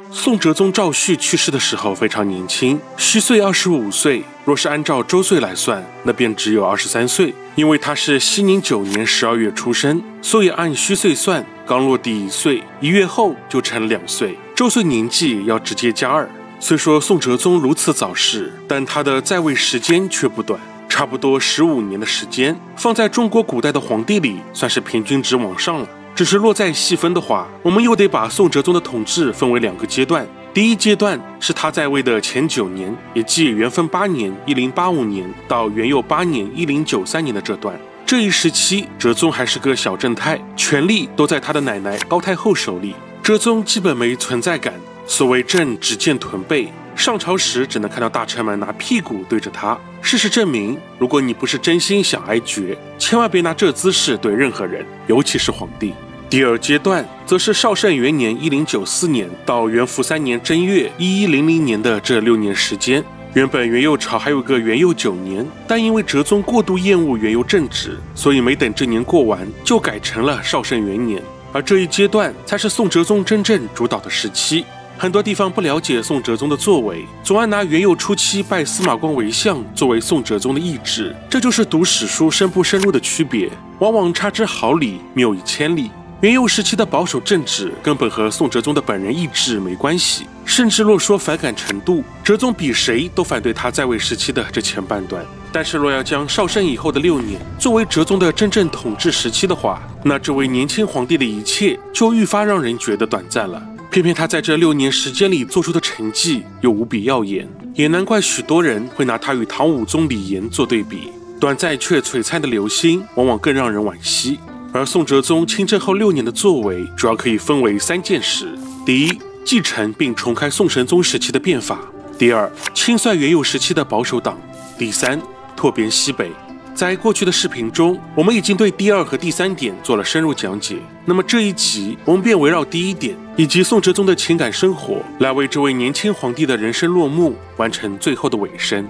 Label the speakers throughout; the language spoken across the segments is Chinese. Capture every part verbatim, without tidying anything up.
Speaker 1: 宋哲宗赵煦去世的时候非常年轻，虚岁二十五岁，若是按照周岁来算，那便只有二十三岁。因为他是熙宁九年十二月出生，所以按虚岁算，刚落地一岁，一月后就成两岁，周岁年纪要直接加二。虽说宋哲宗如此早逝，但他的在位时间却不短，差不多十五年的时间，放在中国古代的皇帝里，算是平均值往上了。只是落在细分的话，我们又得把宋哲宗的统治分为两个阶段。第一阶段是他在位的前九年，也即元丰八年（一零八五年）到元佑八年（一零九三年）的这段。这一时期，哲宗还是个小正太，权力都在他的奶奶高太后手里，哲宗基本没存在感。所谓朕只见臀背，上朝时只能看到大臣们拿屁股对着他。事实证明，如果你不是真心想挨决，千万别拿这姿势对任何人，尤其是皇帝。第二阶段则是绍圣元年（一零九四年）到元符三年正月（一一零零年）的这六年时间。原本元佑朝还有个元佑九年，但因为哲宗过度厌恶元佑正直，所以没等这年过完，就改成了绍圣元年。而这一阶段才是宋哲宗真正主导的时期。很多地方不了解宋哲宗的作为，总爱拿元佑初期拜司马光为相作为宋哲宗的意志，这就是读史书深不深入的区别，往往差之毫厘，谬以千里。元佑时期的保守政治根本和宋哲宗的本人意志没关系，甚至若说反感程度，哲宗比谁都反对他在位时期的这前半段。但是若要将绍圣以后的六年作为哲宗的真正统治时期的话，那这位年轻皇帝的一切就愈发让人觉得短暂了。偏偏他在这六年时间里做出的成绩又无比耀眼，也难怪许多人会拿他与唐武宗李炎做对比。短暂却璀璨的流星，往往更让人惋惜。而宋哲宗亲政后六年的作为，主要可以分为三件事：第一，继承并重开宋神宗时期的变法；第二，清算元佑时期的保守党；第三，拓边西北。在过去的视频中，我们已经对第二和第三点做了深入讲解。那么这一集，我们便围绕第一点以及宋哲宗的情感生活，来为这位年轻皇帝的人生落幕完成最后的尾声。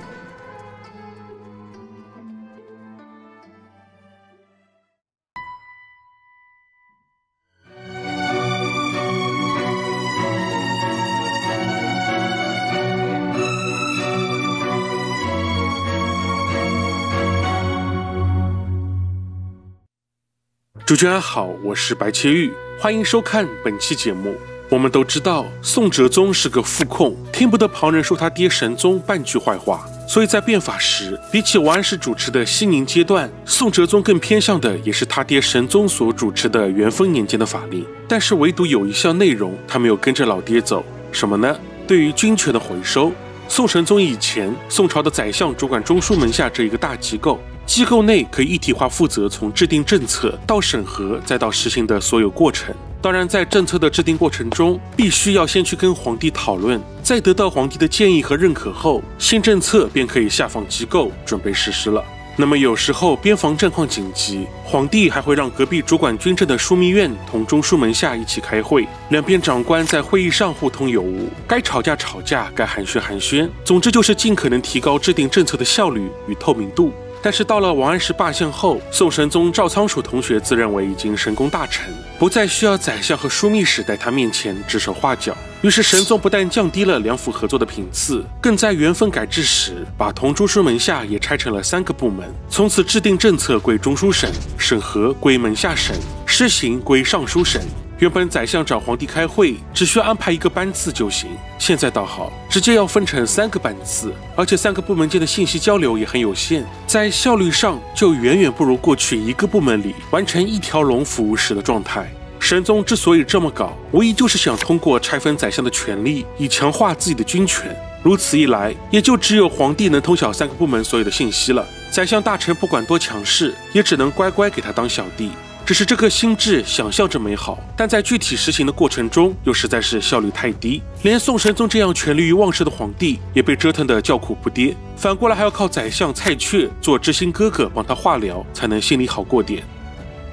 Speaker 1: 主角安好，我是白切玉，欢迎收看本期节目。我们都知道宋哲宗是个副控，听不得旁人说他爹神宗半句坏话，所以在变法时，比起王安石主持的熙宁阶段，宋哲宗更偏向的也是他爹神宗所主持的元丰年间的法令。但是唯独有一项内容他没有跟着老爹走，什么呢？对于军权的回收。宋神宗以前，宋朝的宰相主管中书门下这一个大机构，机构内可以一体化负责从制定政策到审核再到实行的所有过程。当然，在政策的制定过程中，必须要先去跟皇帝讨论，在得到皇帝的建议和认可后，新政策便可以下放机构准备实施了。那么有时候边防战况紧急，皇帝还会让隔壁主管军政的枢密院同中书门下一起开会，两边长官在会议上互通有无，该吵架吵架，该寒暄寒暄，总之就是尽可能提高制定政策的效率与透明度。但是到了王安石罢相后，宋神宗赵仓鼠同学自认为已经神功大成，不再需要宰相和枢密使在他面前指手画脚。于是神宗不但降低了两府合作的频次，更在元丰改制时把同中书门下也拆成了三个部门，从此制定政策归中书省，审核归门下省，施行归尚书省。原本宰相找皇帝开会只需要安排一个班次就行，现在倒好，直接要分成三个班次，而且三个部门间的信息交流也很有限，在效率上就远远不如过去一个部门里完成一条龙服务时的状态。神宗之所以这么搞，无疑就是想通过拆分宰相的权力，以强化自己的军权。如此一来，也就只有皇帝能通晓三个部门所有的信息了，宰相大臣不管多强势，也只能乖乖给他当小弟。只是这颗心智想象着美好，但在具体实行的过程中又实在是效率太低，连宋神宗这样权力欲旺盛的皇帝也被折腾得叫苦不迭，反过来还要靠宰相蔡确做知心哥哥帮他化疗，才能心里好过点。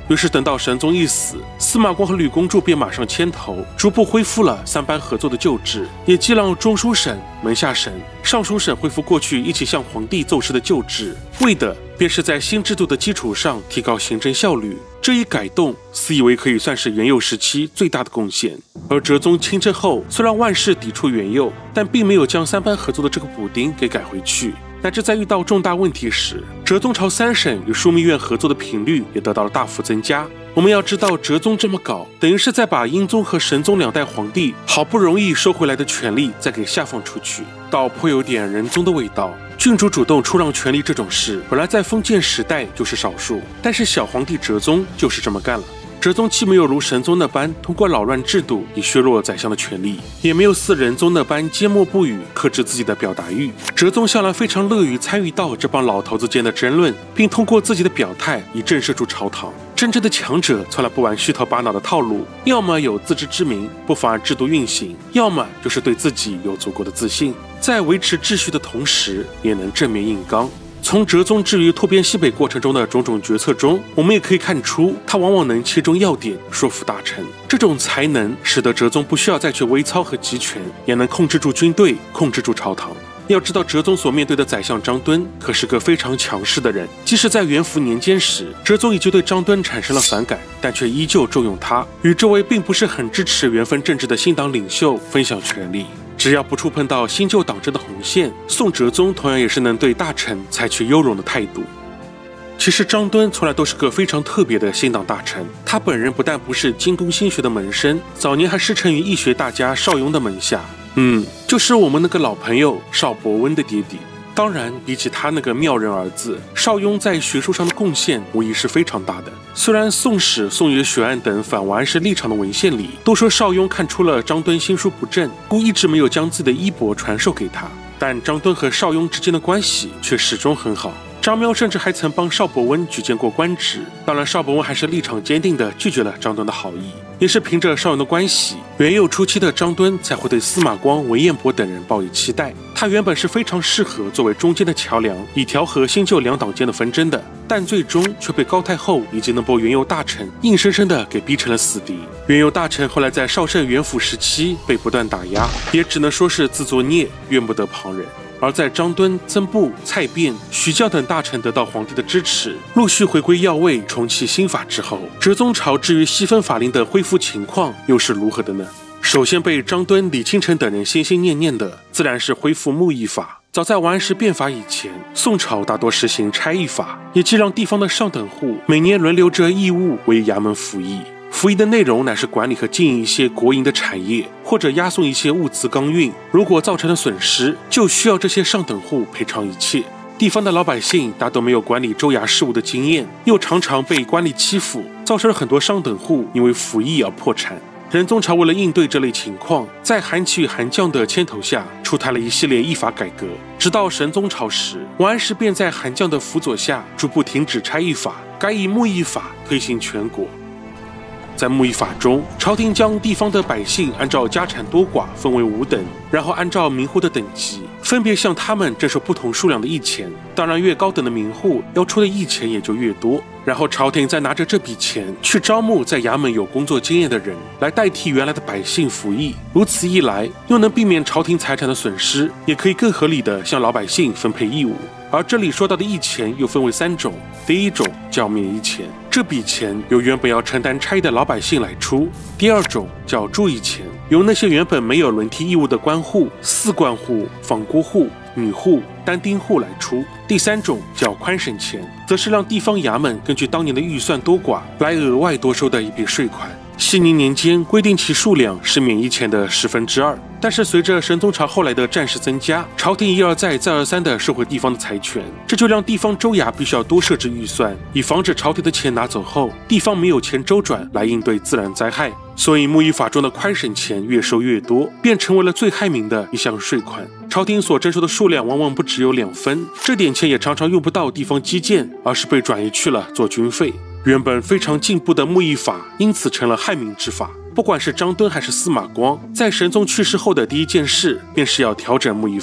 Speaker 1: 于是等到神宗一死，司马光和吕公主便马上牵头，逐步恢复了三班合作的旧制，也既让中书省、门下省、尚书省恢复过去一起向皇帝奏事的旧制，为的便是在新制度的基础上提高行政效率。这一改动，私以为可以算是元佑时期最大的贡献。而哲宗亲政后，虽然万事抵触元佑，但并没有将三班合作的这个补丁给改回去。乃至在遇到重大问题时，哲宗朝三省与枢密院合作的频率也得到了大幅增加。我们要知道，哲宗这么搞，等于是在把英宗和神宗两代皇帝好不容易收回来的权力再给下放出去，倒颇有点仁宗的味道。郡主主动出让权力这种事，本来在封建时代就是少数，但是小皇帝哲宗就是这么干了。哲宗既没有如神宗那般通过扰乱制度以削弱宰相的权力，也没有似仁宗那般缄默不语，克制自己的表达欲。哲宗向来非常乐于参与到这帮老头子间的争论，并通过自己的表态以震慑住朝堂。真正的强者从来不玩虚头巴脑的套路，要么有自知之明，不妨碍制度运行，要么就是对自己有足够的自信，在维持秩序的同时，也能正面硬刚。从哲宗至于拓边西北过程中的种种决策中，我们也可以看出，他往往能切中要点，说服大臣。这种才能使得哲宗不需要再去微操和集权，也能控制住军队，控制住朝堂。要知道，哲宗所面对的宰相张敦可是个非常强势的人，即使在元符年间时，哲宗已经对张敦产生了反感，但却依旧重用他，与这位并不是很支持元分政治的新党领袖分享权力。只要不触碰到新旧党争的红线，宋哲宗同样也是能对大臣采取优容的态度。其实张敦从来都是个非常特别的新党大臣，他本人不但不是精工心学的门生，早年还师承于易学大家邵雍的门下，嗯，就是我们那个老朋友邵伯温的爹地。当然，比起他那个妙人儿子，邵雍在学术上的贡献无疑是非常大的。虽然《宋史》《宋岳学案》等反王安石立场的文献里都说邵雍看出了张敦心术不正，故一直没有将自己的衣钵传授给他，但张敦和邵雍之间的关系却始终很好。张喵甚至还曾帮邵伯温举荐过官职，当然邵伯温还是立场坚定地拒绝了张敦的好意。也是凭着邵雍的关系，元佑初期的张敦才会对司马光、文彦博等人抱以期待。他原本是非常适合作为中间的桥梁，以调和新旧两党间的纷争的，但最终却被高太后以及那波元佑大臣硬生生地给逼成了死敌。元佑大臣后来在绍圣元符时期被不断打压，也只能说是自作孽，怨不得旁人。而在张敦、曾布、蔡卞、许教等大臣得到皇帝的支持，陆续回归要位，重启新法之后，哲宗朝至于细分法令的恢复情况又是如何的呢？首先被张敦、李清晨等人心心念念的，自然是恢复牧役法。早在王安石变法以前，宋朝大多实行差役法，也即让地方的上等户每年轮流着义务为衙门服役。服役的内容乃是管理和经营一些国营的产业，或者押送一些物资刚运，如果造成了损失，就需要这些上等户赔偿一切。地方的老百姓大都没有管理州衙事务的经验，又常常被官吏欺负，造成了很多上等户因为服役而破产。仁宗朝为了应对这类情况，在韩琦与韩绛的牵头下，出台了一系列役法改革。直到神宗朝时，王安石便在韩绛的辅佐下，逐步停止差役法，改以牧役法推行全国。在牧役法中，朝廷将地方的百姓按照家产多寡分为五等，然后按照民户的等级，分别向他们征收不同数量的役钱。当然，越高等的民户要出的役钱也就越多。然后朝廷再拿着这笔钱去招募在衙门有工作经验的人，来代替原来的百姓服役。如此一来，又能避免朝廷财产的损失，也可以更合理地向老百姓分配义务。而这里说到的役钱又分为三种，第一种叫免役钱，这笔钱由原本要承担差役的老百姓来出；第二种叫注役钱，由那些原本没有轮替义务的官户、四官户、访郭户、女户、单丁户来出；第三种叫宽省钱，则是让地方衙门根据当年的预算多寡来额外多收的一笔税款。熙宁年间规定其数量是免役钱的十分之二，但是随着神宗朝后来的战事增加，朝廷一而再再而三地收回地方的财权，这就让地方州衙必须要多设置预算，以防止朝廷的钱拿走后，地方没有钱周转来应对自然灾害。所以牧役法中的宽省钱越收越多，便成为了最害民的一项税款。朝廷所征收的数量往往不只有两分，这点钱也常常用不到地方基建，而是被转移去了做军费。原本非常进步的牧役法因此成了害民之法。不管是张敦还是司马光，在神宗去世后的第一件事便是要调整牧役法。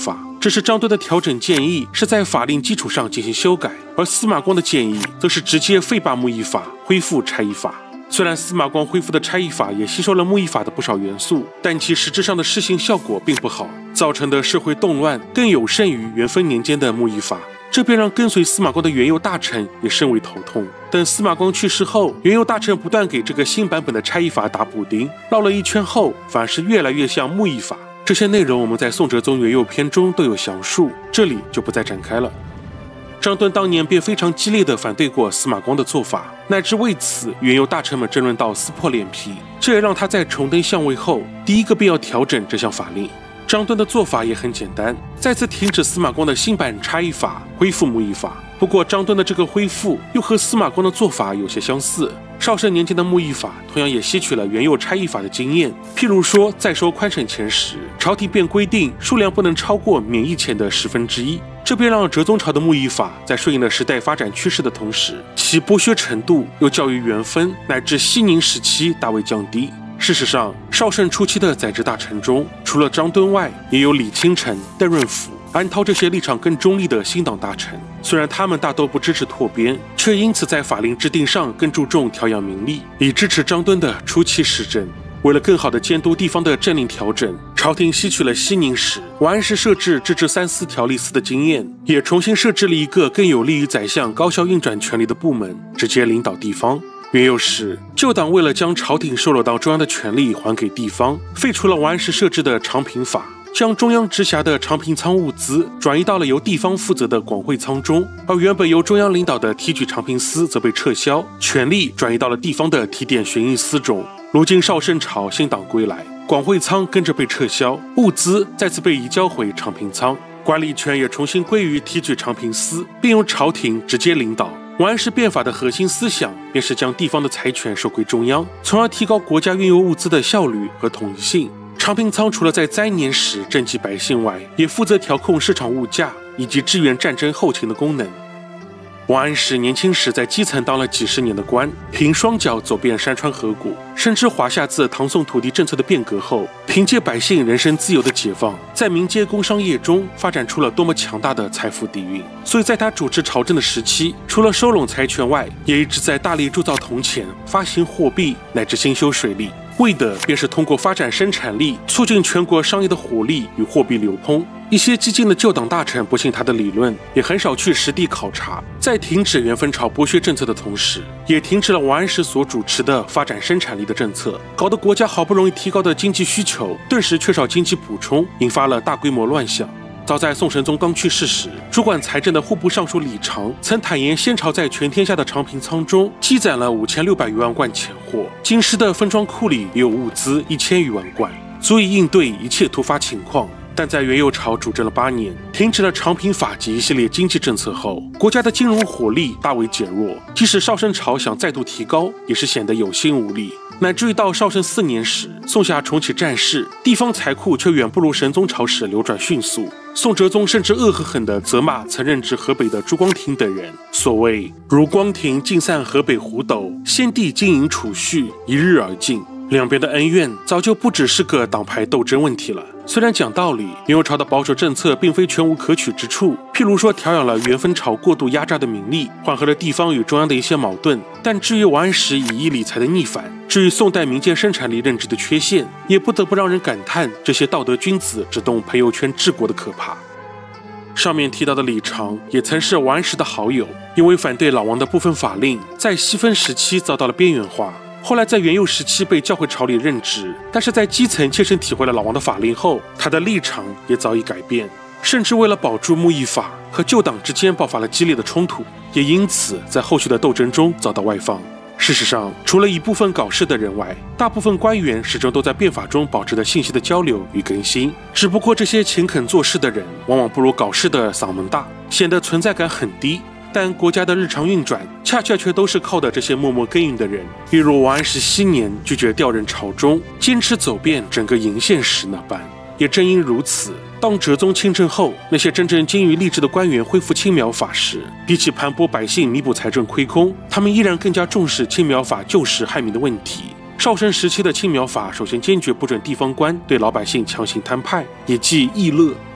Speaker 1: 只是张敦的调整建议是在法令基础上进行修改，而司马光的建议则是直接废罢牧役法，恢复差役法。虽然司马光恢复的差役法也吸收了牧役法的不少元素，但其实质上的施行效果并不好，造成的社会动乱更有甚于元丰年间的牧役法。这便让跟随司马光的元佑大臣也甚为头痛。等司马光去世后，元佑大臣不断给这个新版本的差役法打补丁，绕了一圈后，反而是越来越像牧役法。这些内容我们在宋哲宗元佑篇中都有详述，这里就不再展开了。张敦当年便非常激烈地反对过司马光的做法，乃至为此元佑大臣们争论到撕破脸皮，这也让他在重登相位后，第一个便要调整这项法令。张敦的做法也很简单，再次停止司马光的新版差役法，恢复牧役法。不过张敦的这个恢复又和司马光的做法有些相似，绍圣年间的牧役法同样也吸取了元佑差役法的经验，譬如说在收宽省钱时，朝廷便规定数量不能超过免役钱的十分之一，这便让哲宗朝的牧役法在顺应了时代发展趋势的同时，其剥削程度又较于元丰乃至熙宁时期大为降低。事实上，绍圣初期的宰执大臣中，除了张敦外，也有李清晨、邓润甫、安涛这些立场更中立的新党大臣。虽然他们大都不支持拓边，却因此在法令制定上更注重调养民力，以支持张敦的初期施政。为了更好地监督地方的政令调整，朝廷吸取了熙宁时王安石设置制置三司条例司的经验，也重新设置了一个更有利于宰相高效运转权力的部门，直接领导地方。元佑时，旧党为了将朝廷收拢到中央的权力还给地方，废除了王安石设置的常平法，将中央直辖的常平仓物资转移到了由地方负责的广会仓中，而原本由中央领导的提举常平司则被撤销，权力转移到了地方的提点巡议司中。如今绍圣朝新党归来，广会仓跟着被撤销，物资再次被移交回常平仓，管理权也重新归于提举常平司，并由朝廷直接领导。王安石变法的核心思想便是将地方的财权收归中央，从而提高国家运用物资的效率和统一性。常平仓除了在灾年时赈济百姓外，也负责调控市场物价以及支援战争后勤的功能。王安石年轻时在基层当了几十年的官，凭双脚走遍山川河谷，深知华夏自唐宋土地政策的变革后，凭借百姓人身自由的解放，在民间工商业中发展出了多么强大的财富底蕴。所以在他主持朝政的时期，除了收拢财权外，也一直在大力铸造铜钱、发行货币乃至兴修水利，为的便是通过发展生产力，促进全国商业的活力与货币流通。一些激进的旧党大臣不信他的理论，也很少去实地考察。在停止元丰朝剥削政策的同时，也停止了王安石所主持的发展生产力的政策，搞得国家好不容易提高的经济需求顿时缺少经济补充，引发了大规模乱象。早在宋神宗刚去世时，主管财政的户部尚书李常曾坦言，先朝在全天下的常平仓中积攒了五千六百余万贯钱货，京师的分装库里也有物资一千余万贯，足以应对一切突发情况。但在元佑朝主政了八年，停止了常平法及一系列经济政策后，国家的金融火力大为减弱，即使绍圣朝想再度提高，也是显得有心无力。乃至于到绍圣四年时，宋夏重启战事，地方财库却远不如神宗朝时流转迅速。宋哲宗甚至恶狠狠地责骂曾任职河北的朱光庭等人，所谓如光庭尽散河北胡斗，先帝经营储蓄，一日而尽。两边的恩怨早就不只是个党派斗争问题了。虽然讲道理，元佑朝的保守政策并非全无可取之处，譬如说调养了元丰朝过度压榨的民力，缓和了地方与中央的一些矛盾，但至于王安石以义理财的逆反，至于宋代民间生产力认知的缺陷，也不得不让人感叹这些道德君子只懂朋友圈治国的可怕。上面提到的李常也曾是王安石的好友，因为反对老王的部分法令，在西分时期遭到了边缘化。后来在元佑时期被叫回朝里任职，但是在基层切身体会了老王的法令后，他的立场也早已改变，甚至为了保住牧役法，和旧党之间爆发了激烈的冲突，也因此在后续的斗争中遭到外放。事实上，除了一部分搞事的人外，大部分官员始终都在变法中保持着信息的交流与更新，只不过这些勤恳做事的人往往不如搞事的嗓门大，显得存在感很低。但国家的日常运转恰恰却都是靠的这些默默耕耘的人，例如王安石昔年拒绝调任朝中，坚持走遍整个鄞县时那般。也正因如此，当哲宗亲政后，那些真正精于吏治的官员恢复青苗法时，比起盘剥百姓弥补财政亏空，他们依然更加重视青苗法救时害民的问题。绍圣时期的青苗法首先坚决不准地方官对老百姓强行摊派，也即议乐。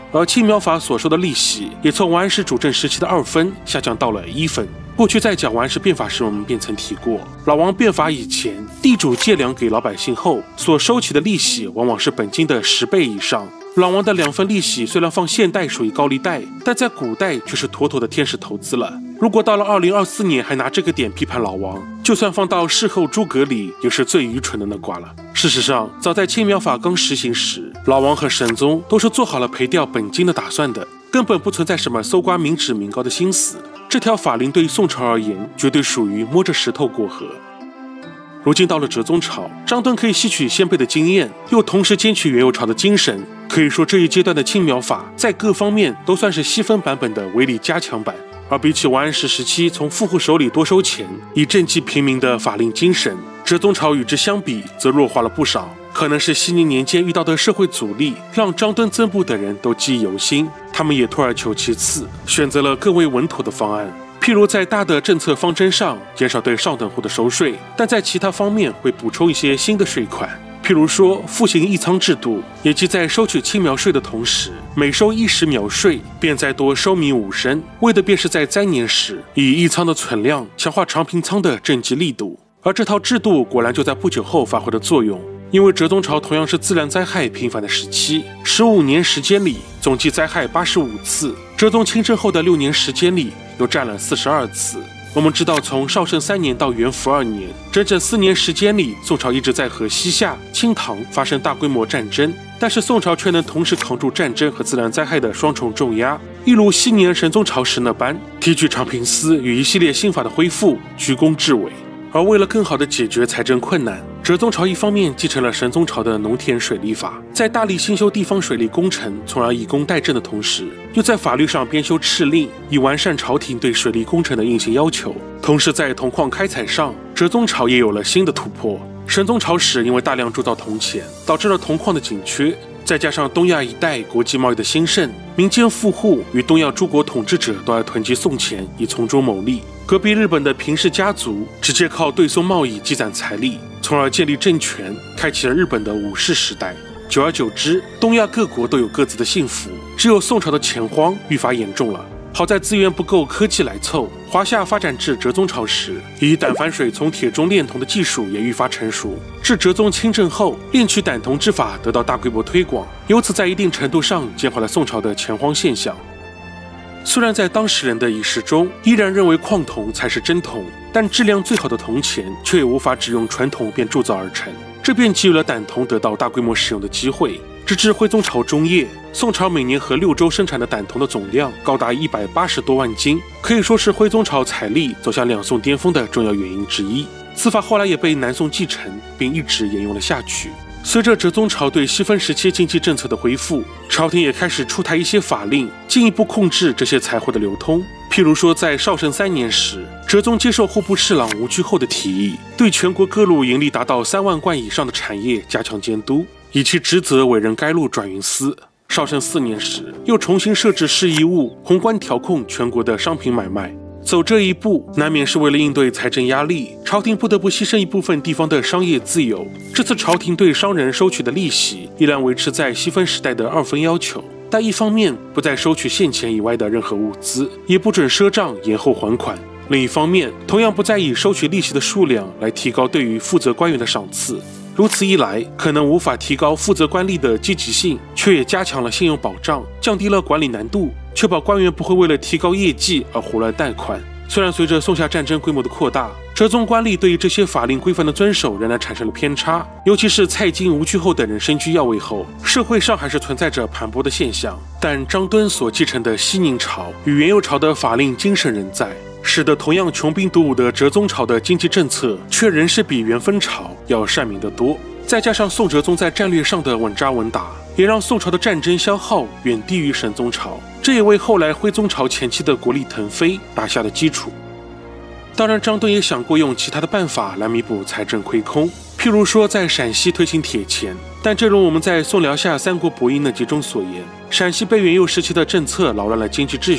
Speaker 1: 而青苗法所收的利息也从王安石主政时期的二分下降到了一分。过去在讲王安石变法时，我们便曾提过，老王变法以前，地主借粮给老百姓后所收取的利息往往是本金的十倍以上。老王的两份利息虽然放现代属于高利贷，但在古代却是妥妥的天使投资了。如果到了二零二四年还拿这个点批判老王，就算放到事后诸葛里，也是最愚蠢的那卦了。事实上，早在青苗法刚实行时，老王和神宗都是做好了赔掉本金的打算的，根本不存在什么搜刮民脂民膏的心思。这条法令对于宋朝而言，绝对属于摸着石头过河。如今到了哲宗朝，张敦可以吸取先辈的经验，又同时兼取元佑朝的精神，可以说这一阶段的青苗法在各方面都算是细分版本的威力加强版。而比起王安石时期从富户手里多收钱以赈济平民的法令精神，哲宗朝与之相比则弱化了不少。可能是熙宁年间遇到的社会阻力让张敦曾部等人都记忆犹新，他们也退而求其次，选择了更为稳妥的方案。譬如在大的政策方针上减少对上等户的收税，但在其他方面会补充一些新的税款，譬如说复行义仓制度，也即在收取青苗税的同时，每收一石苗税便再多收米五升，为的便是在灾年时以义仓的存量强化长平仓的赈济力度。而这套制度果然就在不久后发挥了作用，因为哲宗朝同样是自然灾害频繁的时期，十五年时间里总计灾害八十五次，哲宗亲政后的六年时间里又占了四十二次。我们知道，从绍圣三年到元符二年，整整四年时间里，宋朝一直在和西夏、清唐发生大规模战争，但是宋朝却能同时扛住战争和自然灾害的双重重压，一如熙宁神宗朝时那般，提举长平司与一系列新法的恢复居功至伟。而为了更好地解决财政困难，哲宗朝一方面继承了神宗朝的农田水利法，在大力兴修地方水利工程，从而以工代赈的同时，又在法律上编修敕令，以完善朝廷对水利工程的硬性要求。同时在铜矿开采上，哲宗朝也有了新的突破。神宗朝时因为大量铸造铜钱，导致了铜矿的紧缺，再加上东亚一带国际贸易的兴盛，民间富户与东亚诸国统治者都要囤积宋钱以从中牟利。隔壁日本的平氏家族直接靠对宋贸易积攒财力，从而建立政权，开启了日本的武士时代。久而久之，东亚各国都有各自的幸福，只有宋朝的钱荒愈发严重了。好在资源不够，科技来凑。华夏发展至哲宗朝时，以胆反水从铁中炼铜的技术也愈发成熟。至哲宗亲政后，炼取胆铜之法得到大规模推广，由此在一定程度上减缓了宋朝的钱荒现象。虽然在当时人的意识中依然认为矿铜才是真铜，但质量最好的铜钱却也无法只用纯铜便铸造而成，这便给予了胆铜得到大规模使用的机会。直至徽宗朝中叶，宋朝每年和六州生产的胆铜的总量高达一百八十多万斤，可以说是徽宗朝财力走向两宋巅峰的重要原因之一。此法后来也被南宋继承，并一直沿用了下去。随着哲宗朝对西分时期经济政策的恢复，朝廷也开始出台一些法令，进一步控制这些财货的流通。譬如说，在绍圣三年时，哲宗接受户部侍郎吴居后的提议，对全国各路盈利达到三万贯以上的产业加强监督，以其职责委任该路转运司。绍圣四年时，又重新设置市议务，宏观调控全国的商品买卖。走这一步，难免是为了应对财政压力，朝廷不得不牺牲一部分地方的商业自由。这次朝廷对商人收取的利息依然维持在西分时代的二分要求，但一方面不再收取现钱以外的任何物资，也不准赊账延后还款；另一方面，同样不再以收取利息的数量来提高对于负责官员的赏赐。如此一来，可能无法提高负责官吏的积极性，却也加强了信用保障，降低了管理难度，确保官员不会为了提高业绩而胡乱贷款。虽然随着宋夏战争规模的扩大，哲宗官吏对于这些法令规范的遵守仍然产生了偏差，尤其是蔡京、吴居后等人身居要位后，社会上还是存在着盘剥的现象。但张敦所继承的西宁朝与元佑朝的法令精神仍在，使得同样穷兵黩武的哲宗朝的经济政策却仍是比元分朝要善明得多。再加上宋哲宗在战略上的稳扎稳打，也让宋朝的战争消耗远低于神宗朝，这也为后来徽宗朝前期的国力腾飞打下了基础。当然，张敦也想过用其他的办法来弥补财政亏空，譬如说在陕西推行铁钱。但正如我们在宋辽夏三国博弈那集中所言，陕西被元佑时期的政策扰乱了经济秩序，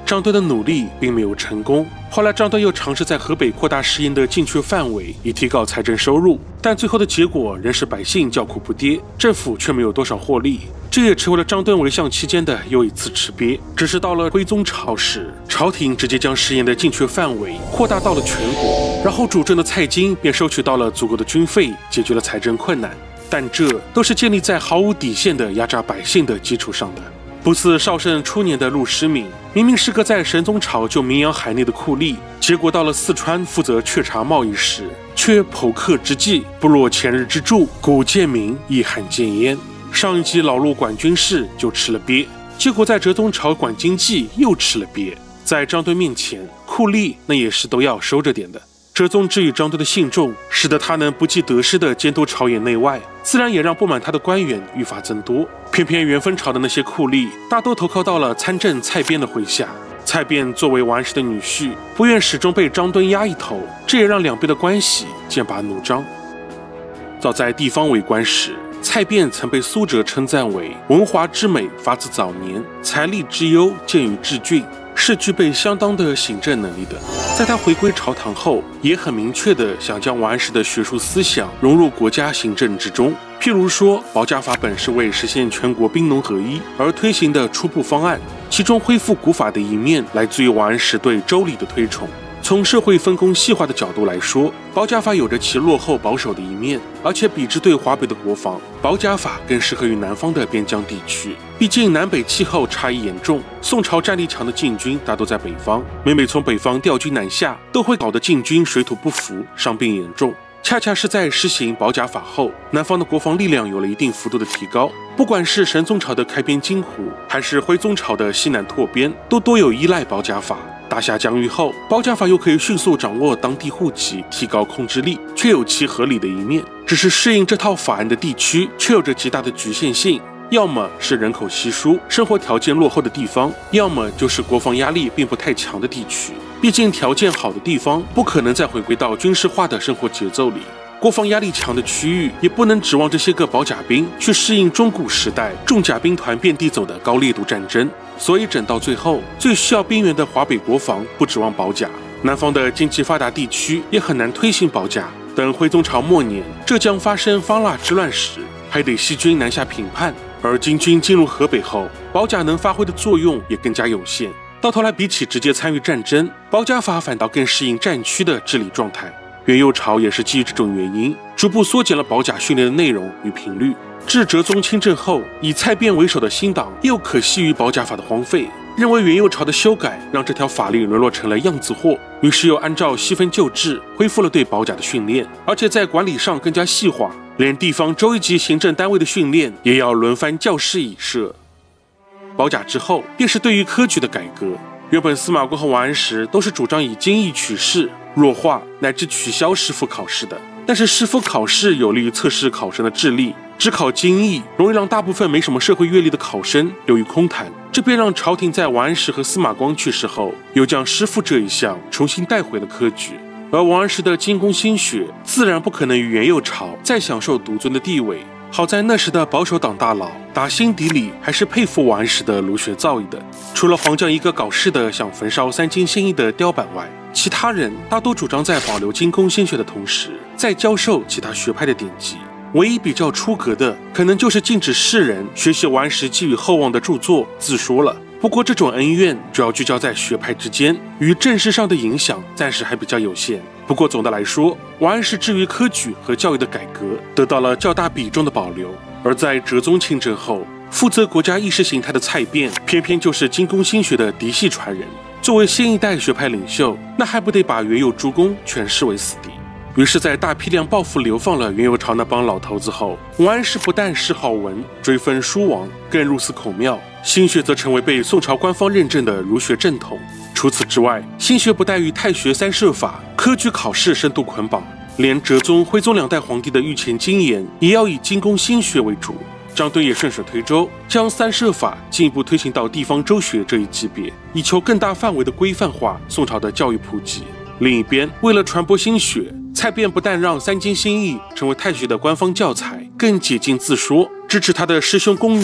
Speaker 1: 张敦的努力并没有成功。后来张敦又尝试在河北扩大试验的进去范围，以提高财政收入，但最后的结果仍是百姓叫苦不迭，政府却没有多少获利。这也成为了张敦为相期间的又一次吃瘪。只是到了徽宗朝时，朝廷直接将试验的进去范围扩大到了全国，然后主政的蔡京便收取到了足够的军费，解决了财政困难。但这都是建立在毫无底线的压榨百姓的基础上的。不似绍圣初年的陆师敏，明明是个在神宗朝就名扬海内的酷吏，结果到了四川负责确查贸易时，却剖刻之际不若前日之柱，古见名，亦罕见焉。上一集老陆管军事就吃了瘪，结果在哲宗朝管经济又吃了瘪。在张敦面前，酷吏那也是都要收着点的。哲宗之于张敦的信众，使得他能不计得失地监督朝野内外，自然也让不满他的官员愈发增多。偏偏元丰朝的那些酷吏，大多投靠到了参政蔡卞的麾下。蔡卞作为王安石的女婿，不愿始终被张敦压一头，这也让两边的关系剑拔弩张。早在地方为官时，蔡卞曾被苏辙称赞为文华之美发自早年，财力之优见于治郡，是具备相当的行政能力的。在他回归朝堂后，也很明确地想将王安石的学术思想融入国家行政之中。譬如说，保甲法本是为实现全国兵农合一而推行的初步方案，其中恢复古法的一面来自于王安石对周礼的推崇。从社会分工细化的角度来说，保甲法有着其落后保守的一面，而且比之对华北的国防，保甲法更适合于南方的边疆地区。毕竟南北气候差异严重，宋朝战力强的禁军大都在北方，每每从北方调军南下，都会搞得禁军水土不服，伤病严重。恰恰是在施行保甲法后，南方的国防力量有了一定幅度的提高。不管是神宗朝的开边金湖，还是徽宗朝的西南拓边，都多有依赖保甲法。大夏疆域后，保甲法又可以迅速掌握当地户籍，提高控制力，却有其合理的一面。只是适应这套法案的地区，却有着极大的局限性。要么是人口稀疏、生活条件落后的地方，要么就是国防压力并不太强的地区。毕竟条件好的地方不可能再回归到军事化的生活节奏里，国防压力强的区域也不能指望这些个保甲兵去适应中古时代重甲兵团遍地走的高烈度战争。所以整到最后，最需要兵员的华北国防不指望保甲，南方的经济发达地区也很难推行保甲。等徽宗朝末年，浙江发生方腊之乱时，还得西军南下平叛，而金军进入河北后，保甲能发挥的作用也更加有限。到头来，比起直接参与战争，保甲法反倒更适应战区的治理状态。元佑朝也是基于这种原因，逐步缩减了保甲训练的内容与频率。至哲宗亲政后，以蔡卞为首的新党又可惜于保甲法的荒废，认为元佑朝的修改让这条法律沦落成了样子货，于是又按照细分旧制恢复了对保甲的训练，而且在管理上更加细化，连地方州一级行政单位的训练也要轮番教师以设。保甲之后，便是对于科举的改革。原本司马光和王安石都是主张以经义取士，弱化乃至取消师傅考试的。但是师傅考试有利于测试考生的智力，只考经义容易让大部分没什么社会阅历的考生流于空谈，这便让朝廷在王安石和司马光去世后，又将师傅这一项重新带回了科举。而王安石的精工心学自然不可能与元佑朝再享受独尊的地位。好在那时的保守党大佬打心底里还是佩服王安石的儒学造诣的，除了黄将一个搞事的想焚烧三经先义的雕版外，其他人大多主张在保留精工心学的同时，再教授其他学派的典籍。唯一比较出格的，可能就是禁止世人学习王安石寄予厚望的著作《自说》了。不过这种恩怨主要聚焦在学派之间，与政事上的影响暂时还比较有限。不过总的来说，王安石至于科举和教育的改革得到了较大比重的保留。而在哲宗亲政后，负责国家意识形态的蔡卞，偏偏就是精工心学的嫡系传人。作为新一代学派领袖，那还不得把元佑诸公全视为死敌？于是，在大批量报复流放了元佑朝那帮老头子后，王安石不但谥好文，追封书王，更入祀孔庙。心学则成为被宋朝官方认证的儒学正统。除此之外，心学不但与太学三社法、科举考试深度捆绑，连哲宗、徽宗两代皇帝的御前精研也要以精工心学为主。张敦也顺水推舟，将三社法进一步推行到地方州学这一级别，以求更大范围的规范化宋朝的教育普及。另一边，为了传播心学，蔡卞不但让三经新义成为太学的官方教材，更解禁自说，支持他的师兄公元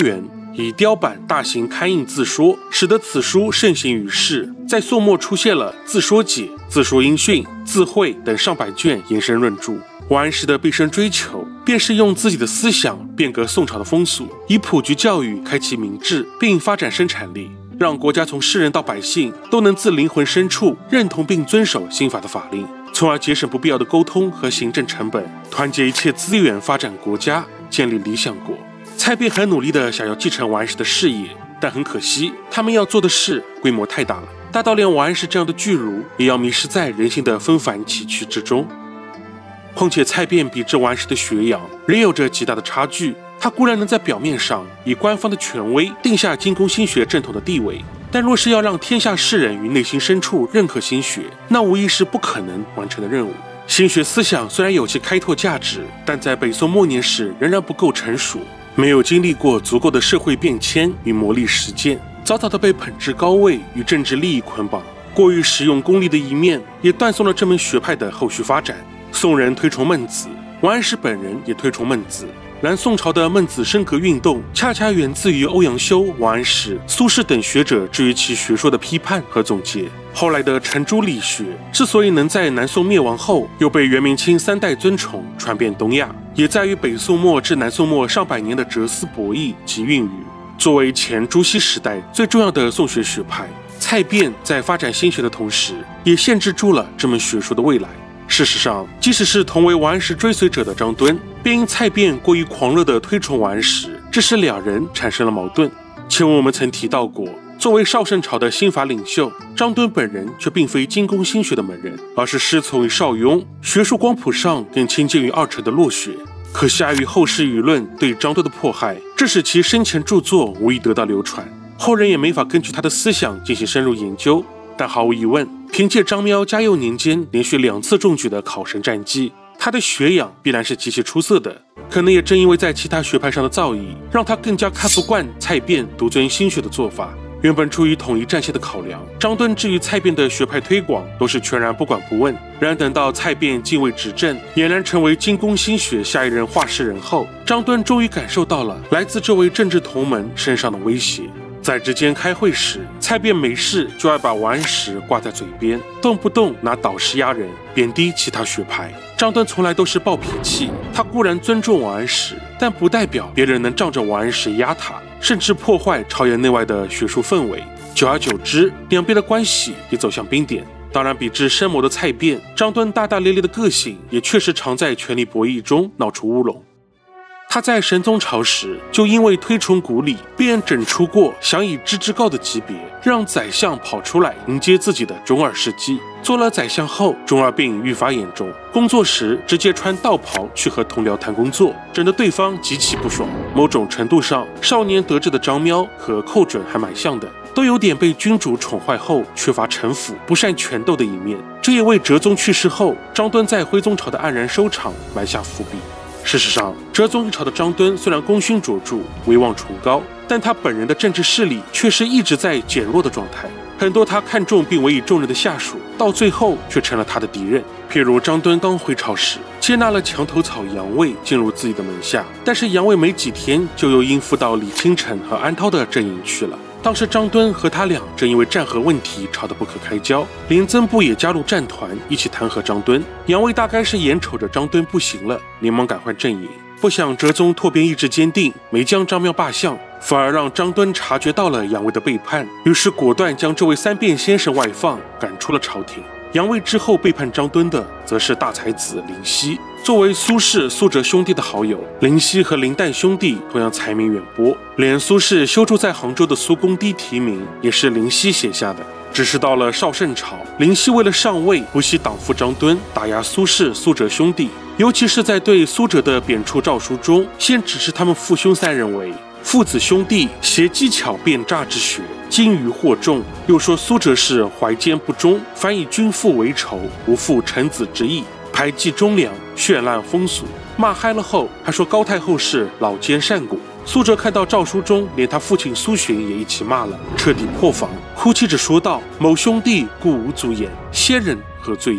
Speaker 1: 以雕版大型刊印自说，使得此书盛行于世。在宋末出现了《自说解》《自说音讯》《自会》等上百卷延伸论著。王安石的毕生追求，便是用自己的思想变革宋朝的风俗，以普及教育开启民智，并发展生产力，让国家从士人到百姓都能自灵魂深处认同并遵守新法的法令，从而节省不必要的沟通和行政成本，团结一切资源发展国家，建立理想国。蔡卞很努力地想要继承王安石的事业，但很可惜，他们要做的事规模太大了，大到连王安石这样的巨儒也要迷失在人性的纷繁崎岖之中。况且蔡卞比之王安石的学养仍有着极大的差距。他固然能在表面上以官方的权威定下精工心学正统的地位，但若是要让天下士人于内心深处认可心学，那无疑是不可能完成的任务。心学思想虽然有其开拓价值，但在北宋末年时仍然不够成熟，没有经历过足够的社会变迁与磨砺实践，早早的被捧至高位，与政治利益捆绑。过于实用功利的一面，也断送了这门学派的后续发展。宋人推崇孟子，王安石本人也推崇孟子。然宋朝的孟子升格运动，恰恰源自于欧阳修、王安石、苏轼等学者至于其学说的批判和总结。后来的程朱理学之所以能在南宋灭亡后又被元明清三代尊崇，传遍东亚，也在于北宋末至南宋末上百年的哲思博弈及韵语。作为前朱熹时代最重要的宋学学派，蔡卞在发展心学的同时，也限制住了这门学说的未来。事实上，即使是同为王安石追随者的张敦，便因蔡卞过于狂热地推崇王安石，致使两人产生了矛盾。前文我们曾提到过，作为绍圣朝的新法领袖，张敦本人却并非精工心学的门人，而是师从于邵雍，学术光谱上更亲近于二程的洛学。可惜碍于后世舆论对张敦的迫害，致使其生前著作无意得到流传，后人也没法根据他的思想进行深入研究。但毫无疑问，凭借张喵嘉佑年间连续两次中举的考神战绩，他的学养必然是极其出色的。可能也正因为在其他学派上的造诣，让他更加看不惯蔡卞独尊心学的做法。原本出于统一战线的考量，张敦至于蔡卞的学派推广都是全然不管不问。然等到蔡卞继位执政，俨然成为精工心学下一任话事人后，张敦终于感受到了来自这位政治同门身上的威胁。在之间开会时，蔡卞没事就爱把王安石挂在嘴边，动不动拿导师压人，贬低其他学派。张敦从来都是暴脾气，他固然尊重王安石，但不代表别人能仗着王安石压他，甚至破坏朝野内外的学术氛围。久而久之，两边的关系也走向冰点。当然，比之深谋的蔡卞，张敦大大咧咧的个性也确实常在权力博弈中闹出乌龙。他在神宗朝时就因为推崇古礼，便整出过想以知之告的级别，让宰相跑出来迎接自己的中二事迹。做了宰相后，中二病愈发严重，工作时直接穿道袍去和同僚谈工作，整得对方极其不爽。某种程度上，少年得志的张喵和寇准还蛮像的，都有点被君主宠坏后缺乏城府、不善权斗的一面。这也为哲宗去世后张敦在徽宗朝的黯然收场埋下伏笔。事实上，哲宗一朝的张敦虽然功勋卓著、威望崇高，但他本人的政治势力却是一直在减弱的状态。很多他看重并委以重任的下属，到最后却成了他的敌人。譬如张敦刚回朝时，接纳了墙头草杨卫进入自己的门下，但是杨卫没几天就又应付到李清晨和安涛的阵营去了。当时张敦和他俩正因为战和问题吵得不可开交，连曾布也加入战团一起弹劾张敦。杨卫大概是眼瞅着张敦不行了，连忙赶换阵营。不想哲宗拓边意志坚定，没将张喵罢相，反而让张敦察觉到了杨卫的背叛，于是果断将这位三变先生外放，赶出了朝廷。杨卫之后背叛张敦的，则是大才子林夕。作为苏轼、苏辙兄弟的好友，林夕和林旦兄弟同样才名远播，连苏轼修筑在杭州的苏公堤题名也是林夕写下的。只是到了绍圣朝，林夕为了上位，不惜党父张敦，打压苏轼、苏辙兄弟，尤其是在对苏辙的贬黜诏书中，先指示他们父兄三人为父子兄弟，携机巧变诈之学，精于惑众。又说苏辙是怀奸不忠，反以君父为仇，不负臣子之义，排挤忠良，绚烂风俗。骂嗨了后，还说高太后是老奸善果。苏辙看到诏书中连他父亲苏洵也一起骂了，彻底破防，哭泣着说道：“某兄弟故无足言，先人何罪耶？”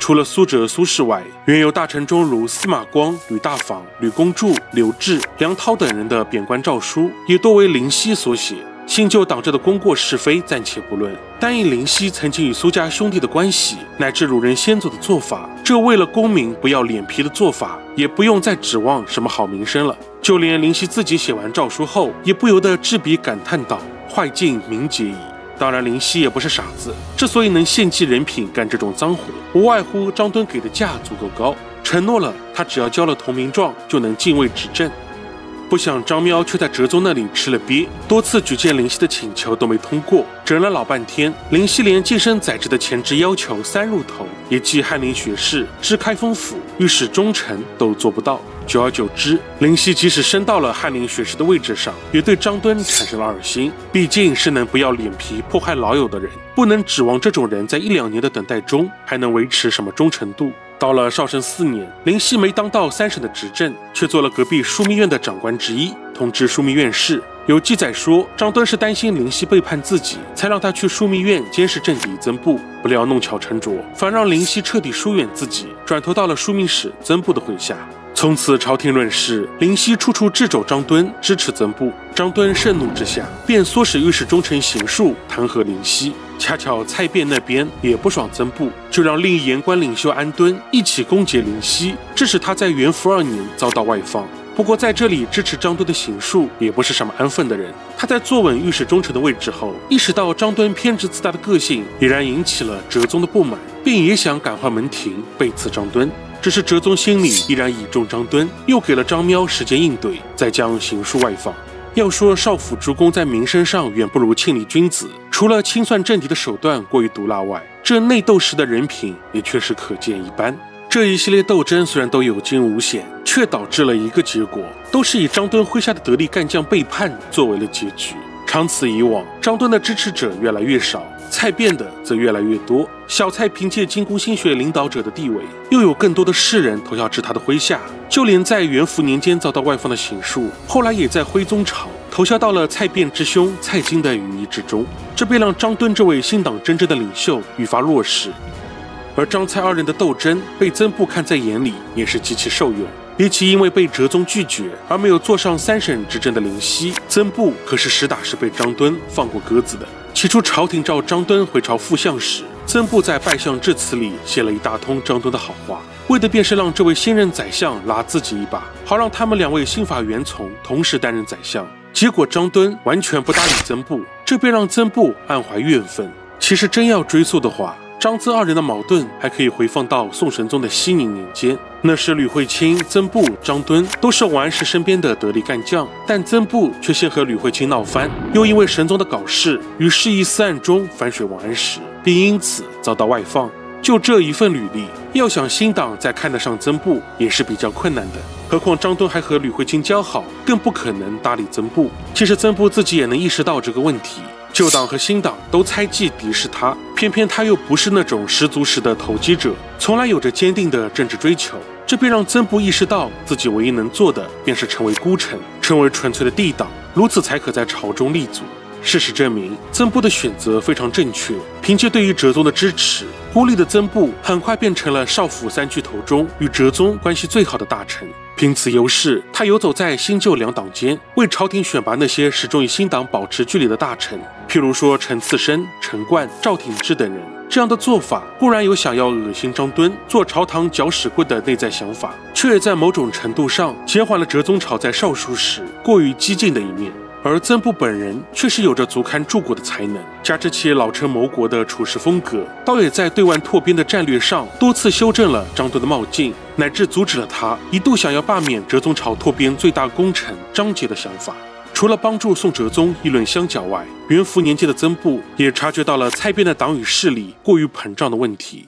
Speaker 1: 除了苏辙、苏轼外，原有大臣中如司马光、吕大舫、吕公著、刘志、梁涛等人的贬官诏书，也多为林夕所写。新旧党政的功过是非暂且不论，单以林夕曾经与苏家兄弟的关系，乃至鲁人先祖的做法，这为了功名不要脸皮的做法，也不用再指望什么好名声了。就连林夕自己写完诏书后，也不由得执笔感叹道：“坏尽名节矣。”当然，林夕也不是傻子，之所以能献祭人品干这种脏活，无外乎张敦给的价足够高，承诺了他只要交了投名状，就能进位执政。不想张喵却在哲宗那里吃了鳖，多次举荐林夕的请求都没通过，整了老半天，林夕连晋升宰制的前置要求三入头，也即翰林学士、知开封府、御史中丞都做不到。久而久之，林夕即使升到了翰林学士的位置上，也对张敦产生了二心。毕竟是能不要脸皮迫害老友的人，不能指望这种人在一两年的等待中还能维持什么忠诚度。到了绍圣四年，林夕没当到三省的执政，却做了隔壁枢密院的长官之一，统治枢密院事。有记载说，张敦是担心林夕背叛自己，才让他去枢密院监视政敌曾布。不料弄巧成拙，反让林夕彻底疏远自己，转投到了枢密使曾布的麾下。从此朝廷论事，林夕处处掣肘张敦，支持曾布。张敦盛怒之下，便唆使御史中丞邢恕弹劾林夕。恰巧蔡卞那边也不爽曾布，就让另一言官领袖安敦一起攻讦林夕，致使他在元符二年遭到外放。不过在这里支持张敦的邢恕也不是什么安分的人，他在坐稳御史中丞的位置后，意识到张敦偏执自大的个性已然引起了哲宗的不满，便也想感化门庭，背刺张敦。只是哲宗心里依然倚重张敦，又给了张喵时间应对，再将邢恕外放。要说少府诸公在名声上远不如庆历君子，除了清算政敌的手段过于毒辣外，这内斗时的人品也确实可见一斑。这一系列斗争虽然都有惊无险，却导致了一个结果，都是以张敦麾下的得力干将背叛作为了结局。长此以往，张敦的支持者越来越少，蔡卞的则越来越多。小蔡凭借精工心学领导者的地位，又有更多的士人投效至他的麾下。就连在元符年间遭到外放的邢恕，后来也在徽宗朝投效到了蔡卞之兄蔡京的羽翼之中，这便让张敦这位新党真正的领袖愈发弱势。而张蔡二人的斗争被曾布看在眼里，也是极其受用。比起因为被哲宗拒绝而没有坐上三省执政的林夕，曾布可是实打实被张敦放过鸽子的。起初朝廷召张敦回朝副相时，曾布在拜相致辞里写了一大通张敦的好话，为的便是让这位新任宰相拉自己一把，好让他们两位新法元从同时担任宰相。结果张敦完全不搭理曾布，这便让曾布暗怀怨愤。其实真要追溯的话，张曾二人的矛盾还可以回放到宋神宗的熙宁年间，那时吕惠卿、曾布、张敦都是王安石身边的得力干将，但曾布却先和吕惠卿闹翻，又因为神宗的搞事，于市议私案中反水王安石，并因此遭到外放。就这一份履历，要想新党再看得上曾布也是比较困难的。何况张敦还和吕惠卿交好，更不可能搭理曾布。其实曾布自己也能意识到这个问题，旧党和新党都猜忌敌视他，偏偏他又不是那种十足式的投机者，从来有着坚定的政治追求，这便让曾布意识到自己唯一能做的便是成为孤臣，成为纯粹的帝党，如此才可在朝中立足。事实证明，曾布的选择非常正确。凭借对于哲宗的支持，孤立的曾布很快变成了少府三巨头中与哲宗关系最好的大臣。凭此优势，他游走在新旧两党间，为朝廷选拔那些始终与新党保持距离的大臣，譬如说陈次生、陈冠、赵挺之等人。这样的做法固然有想要恶心张敦、做朝堂搅屎棍的内在想法，却也在某种程度上减缓了哲宗朝在少书时过于激进的一面。而曾布本人确实有着足堪柱国的才能，加之其老臣谋国的处事风格，倒也在对外拓边的战略上多次修正了张敦的冒进，乃至阻止了他一度想要罢免哲宗朝拓边最大功臣张杰的想法。除了帮助宋哲宗一论相较外，元符年间的曾布也察觉到了蔡卞的党羽势力过于膨胀的问题。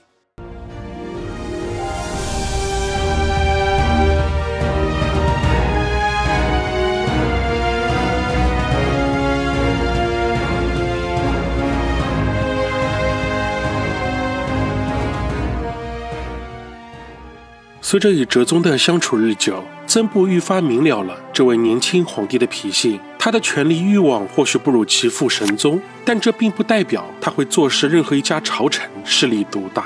Speaker 1: 随着与哲宗的相处日久，曾布愈发明了了这位年轻皇帝的脾性。他的权力欲望或许不如其父神宗，但这并不代表他会坐视任何一家朝臣势力独大。蔡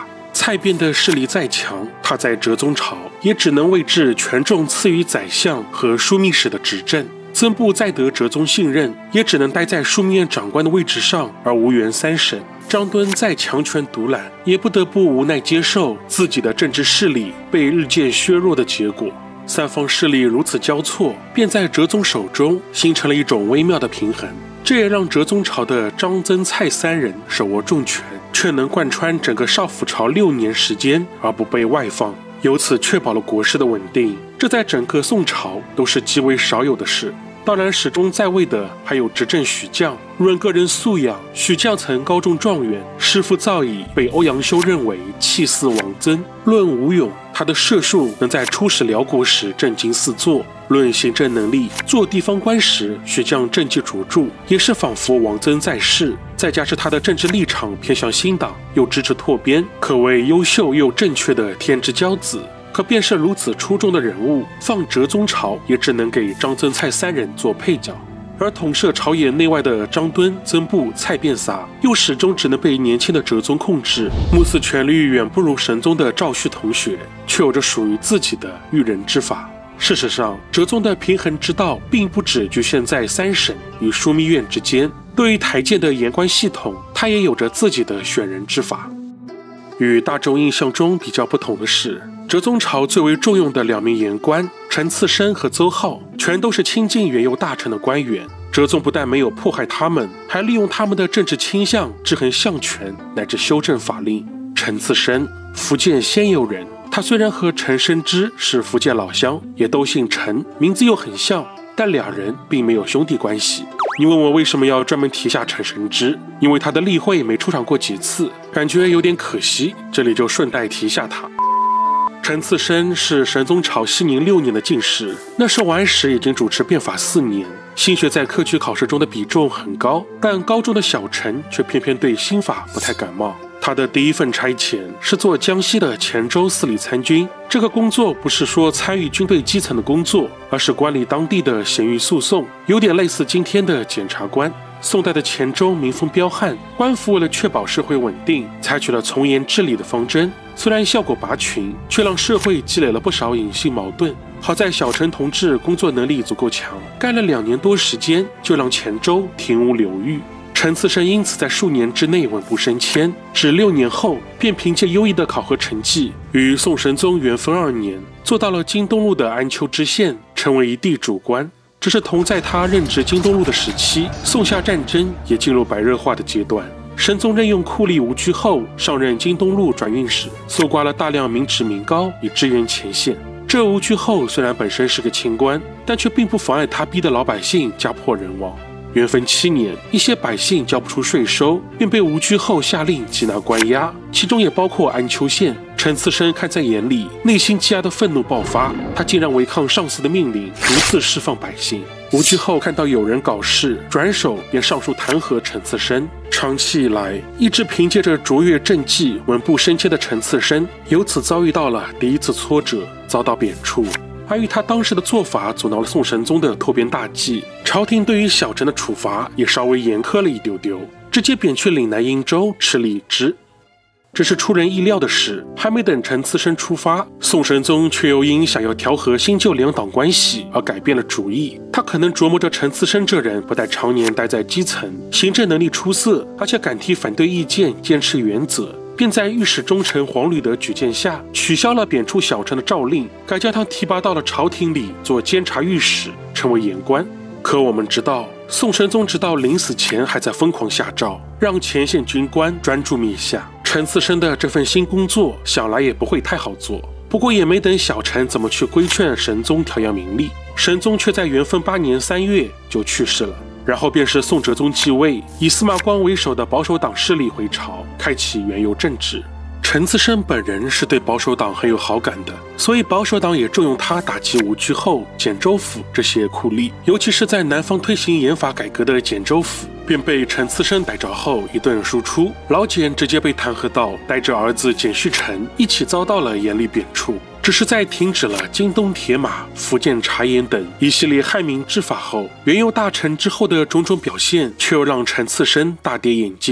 Speaker 1: 蔡卞的势力再强，他在哲宗朝也只能位置权重次于宰相和枢密使的执政。曾布再得哲宗信任，也只能待在枢密院长官的位置上，而无缘三省。张敦再强权独揽，也不得不无奈接受自己的政治势力被日渐削弱的结果。三方势力如此交错，便在哲宗手中形成了一种微妙的平衡。这也让哲宗朝的张、曾、蔡三人手握重权，却能贯穿整个少府朝六年时间而不被外放，由此确保了国事的稳定。这在整个宋朝都是极为少有的事。当然，始终在位的还有执政许将。论个人素养，许将曾高中状元，师傅造诣被欧阳修认为气似王曾。论武勇，他的射术能在出使辽国时震惊四座。论行政能力，做地方官时，许将政绩卓著，也是仿佛王曾在世。再加上他的政治立场偏向新党，又支持拓边，可谓优秀又正确的天之骄子。可便是如此出众的人物，放哲宗朝也只能给张、曾、蔡三人做配角，而统摄朝野内外的张敦、曾布、蔡卞仨，又始终只能被年轻的哲宗控制。目似权力远不如神宗的赵煦同学，却有着属于自己的驭人之法。事实上，哲宗的平衡之道并不只局限在三省与枢密院之间，对于台谏的言官系统，他也有着自己的选人之法。与大众印象中比较不同的是，哲宗朝最为重用的两名言官陈次生和邹浩，全都是亲近元佑大臣的官员。哲宗不但没有迫害他们，还利用他们的政治倾向制衡相权，乃至修正法令。陈次生，福建仙游人，他虽然和陈升之是福建老乡，也都姓陈，名字又很像，但两人并没有兄弟关系。你问我为什么要专门提下陈升之？因为他的例会没出场过几次，感觉有点可惜，这里就顺带提下他。陈次生是神宗朝熙宁六年的进士，那时王安石已经主持变法四年，新学在科举考试中的比重很高，但高中的小陈却偏偏对新法不太感冒。他的第一份差遣是做江西的黔州司礼参军，这个工作不是说参与军队基层的工作，而是管理当地的闲余诉讼，有点类似今天的检察官。宋代的黔州民风彪悍，官府为了确保社会稳定，采取了从严治理的方针，虽然效果拔群，却让社会积累了不少隐性矛盾。好在小陈同志工作能力足够强，干了两年多时间，就让黔州停无流狱。陈次生因此在数年之内稳步升迁，至六年后便凭借优异的考核成绩，于宋神宗元丰二年做到了京东路的安丘知县，成为一地主官。只是同在他任职京东路的时期，宋夏战争也进入白热化的阶段。神宗任用酷吏吴居后上任京东路转运使，搜刮了大量民脂民膏以支援前线。这吴居后虽然本身是个清官，但却并不妨碍他逼得老百姓家破人亡。元丰七年，一些百姓交不出税收，便被吴居后下令缉拿关押，其中也包括安丘县。陈次生看在眼里，内心积压的愤怒爆发，他竟然违抗上司的命令，独自释放百姓。吴居后看到有人搞事，转手便上书弹劾陈次生。长期以来，一直凭借着卓越政绩稳步升迁的陈次生，由此遭遇到了第一次挫折，遭到贬黜。而与他当时的做法阻挠了宋神宗的拓边大计，朝廷对于小陈的处罚也稍微严苛了一丢丢，直接贬去岭南应州吃了一支。这是出人意料的事，还没等陈次生出发，宋神宗却又因想要调和新旧两党关系而改变了主意。他可能琢磨着陈次生这人不但常年待在基层，行政能力出色，而且敢提反对意见，坚持原则，便在御史中丞黄履德举荐下，取消了贬黜小陈的诏令，改将他提拔到了朝廷里做监察御史，成为言官。可我们知道，宋神宗直到临死前还在疯狂下诏，让前线军官专注灭夏。陈次生的这份新工作想来也不会太好做。不过也没等小陈怎么去规劝神宗调扬民力，神宗却在元丰八年三月就去世了。然后便是宋哲宗继位，以司马光为首的保守党势力回朝，开启元佑政治。陈次生本人是对保守党很有好感的，所以保守党也重用他打击吴居后、简州府这些酷吏，尤其是在南方推行严法改革的简州府，便被陈次生逮着后一顿输出，老简直接被弹劾到带着儿子简旭成一起遭到了严厉贬黜。只是在停止了京东铁马、福建茶盐等一系列害民之法后，元佑大成之后的种种表现，却又让陈次生大跌眼镜。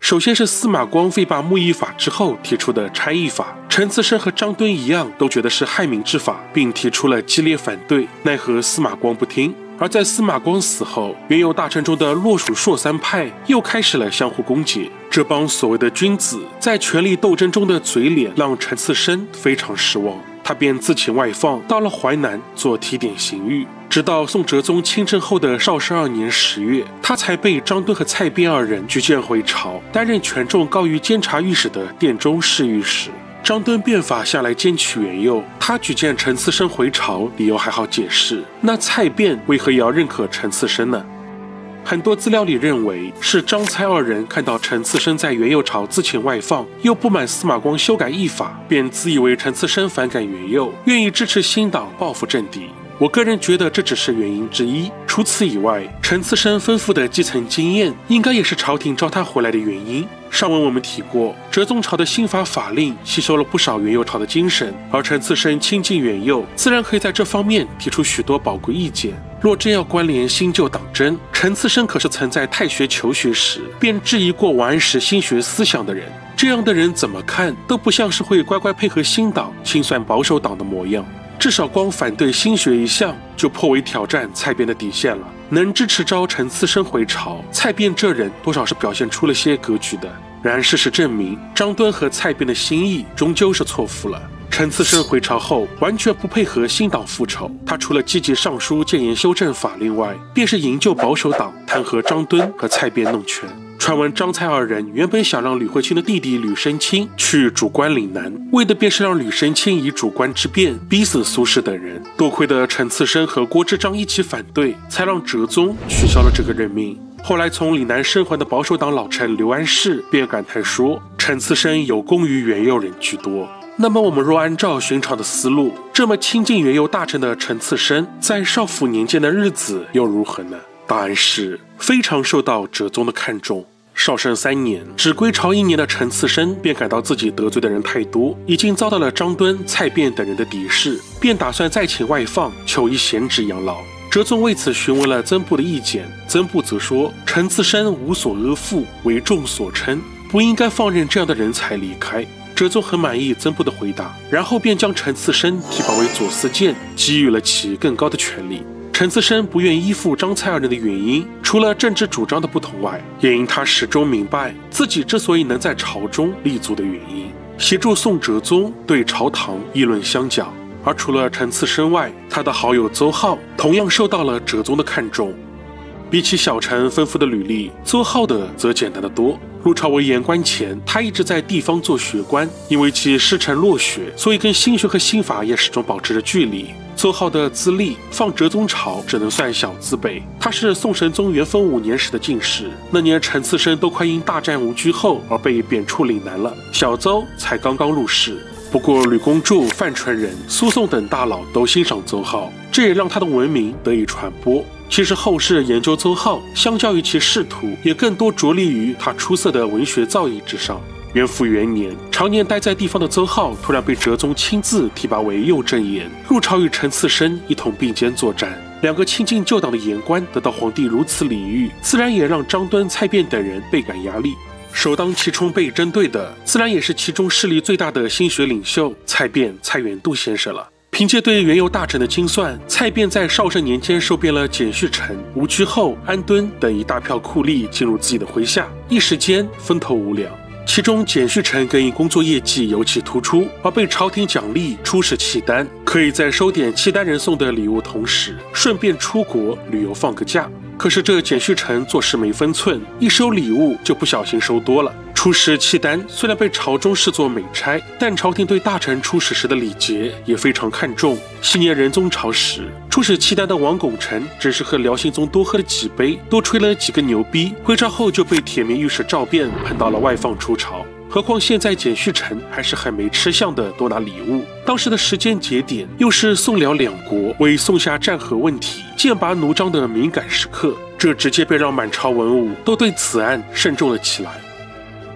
Speaker 1: 首先是司马光废罢木役法之后提出的差役法，陈次生和张敦一样都觉得是害民之法，并提出了激烈反对，奈何司马光不听。而在司马光死后，原有大臣中的洛蜀朔三派又开始了相互攻讦。这帮所谓的君子在权力斗争中的嘴脸让陈次生非常失望，他便自请外放，到了淮南做提点刑狱。直到宋哲宗亲政后的绍圣二年十月，他才被张敦和蔡卞二人举荐回朝，担任权重高于监察御史的殿中侍御史。张敦变法向来兼取元佑，他举荐陈次生回朝，理由还好解释。那蔡卞为何也要认可陈次生呢？很多资料里认为是张蔡二人看到陈次生在元佑朝自请外放，又不满司马光修改役法，便自以为陈次生反感元佑，愿意支持新党报复政敌。我个人觉得这只是原因之一，除此以外，陈次生丰富的基层经验应该也是朝廷召他回来的原因。上文我们提过，哲宗朝的新法法令吸收了不少元佑朝的精神，而陈次生亲近元佑，自然可以在这方面提出许多宝贵意见。若真要关联新旧党争，陈次生可是曾在太学求学时便质疑过王安石新学思想的人，这样的人怎么看都不像是会乖乖配合新党清算保守党的模样。至少光反对新学一项就颇为挑战蔡卞的底线了。能支持召陈次生回朝，蔡卞这人多少是表现出了些格局的。然事实证明，张敦和蔡卞的心意终究是错付了。陈次生回朝后完全不配合新党复仇，他除了积极上书建言修正法令外，便是营救保守党，弹劾张敦和蔡卞弄权。传闻张蔡二人原本想让吕惠卿的弟弟吕生卿去主官岭南，为的便是让吕生卿以主官之便逼死苏轼等人。多亏的陈次生和郭之章一起反对，才让哲宗取消了这个任命。后来从岭南生还的保守党老臣刘安世便感叹说，陈次生有功于元佑人居多。那么我们若按照寻常的思路，这么亲近元佑大臣的陈次生，在少府年间的日子又如何呢？答案是非常受到哲宗的看重。绍圣三年，只归朝一年的陈次生便感到自己得罪的人太多，已经遭到了张敦、蔡卞等人的敌视，便打算再请外放，求一闲职养老。哲宗为此询问了曾布的意见，曾布则说陈次生无所阿负，为众所称，不应该放任这样的人才离开。哲宗很满意曾布的回答，然后便将陈次生提拔为左司谏，给予了其更高的权力。陈次生不愿依附张蔡二人的原因，除了政治主张的不同外，也因他始终明白自己之所以能在朝中立足的原因，协助宋哲宗对朝堂议论相较。而除了陈次生外，他的好友邹浩同样受到了哲宗的看重。比起小臣丰富的履历，邹浩的则简单得多。入朝为言官前，他一直在地方做学官，因为其师承落学，所以跟新学和新法也始终保持着距离。邹浩的资历放哲宗朝只能算小字辈，他是宋神宗元丰五年时的进士，那年陈次生都快因大战无居后而被贬出岭南了，小邹才刚刚入仕。不过吕公著、范纯仁、苏颂等大佬都欣赏邹浩，这也让他的文名得以传播。其实后世研究邹浩，相较于其仕途，也更多着力于他出色的文学造诣之上。元符元年，常年待在地方的邹浩突然被哲宗亲自提拔为右正言，入朝与陈次生一同并肩作战。两个亲近旧党的言官得到皇帝如此礼遇，自然也让张敦、蔡卞等人倍感压力。首当其冲被针对的，自然也是其中势力最大的新学领袖蔡卞、蔡元度先生了。凭借对元佑大臣的精算，蔡卞在绍圣年间收编了简旭臣、吴居厚、安敦等一大票酷吏进入自己的麾下，一时间风头无两。其中简旭臣更因工作业绩尤其突出，而被朝廷奖励出使契丹，可以在收点契丹人送的礼物同时，顺便出国旅游放个假。可是这简旭臣做事没分寸，一收礼物就不小心收多了。出使契丹虽然被朝中视作美差，但朝廷对大臣出使时的礼节也非常看重。昔年仁宗朝时，出使契丹的王拱辰只是和辽兴宗多喝了几杯，多吹了几个牛逼，回朝后就被铁面御史赵汴碰到了外放出朝。何况现在简旭臣还是很没吃相的多拿礼物，当时的时间节点又是宋辽两国为宋夏战和问题剑拔弩张的敏感时刻，这直接被让满朝文武都对此案慎重了起来。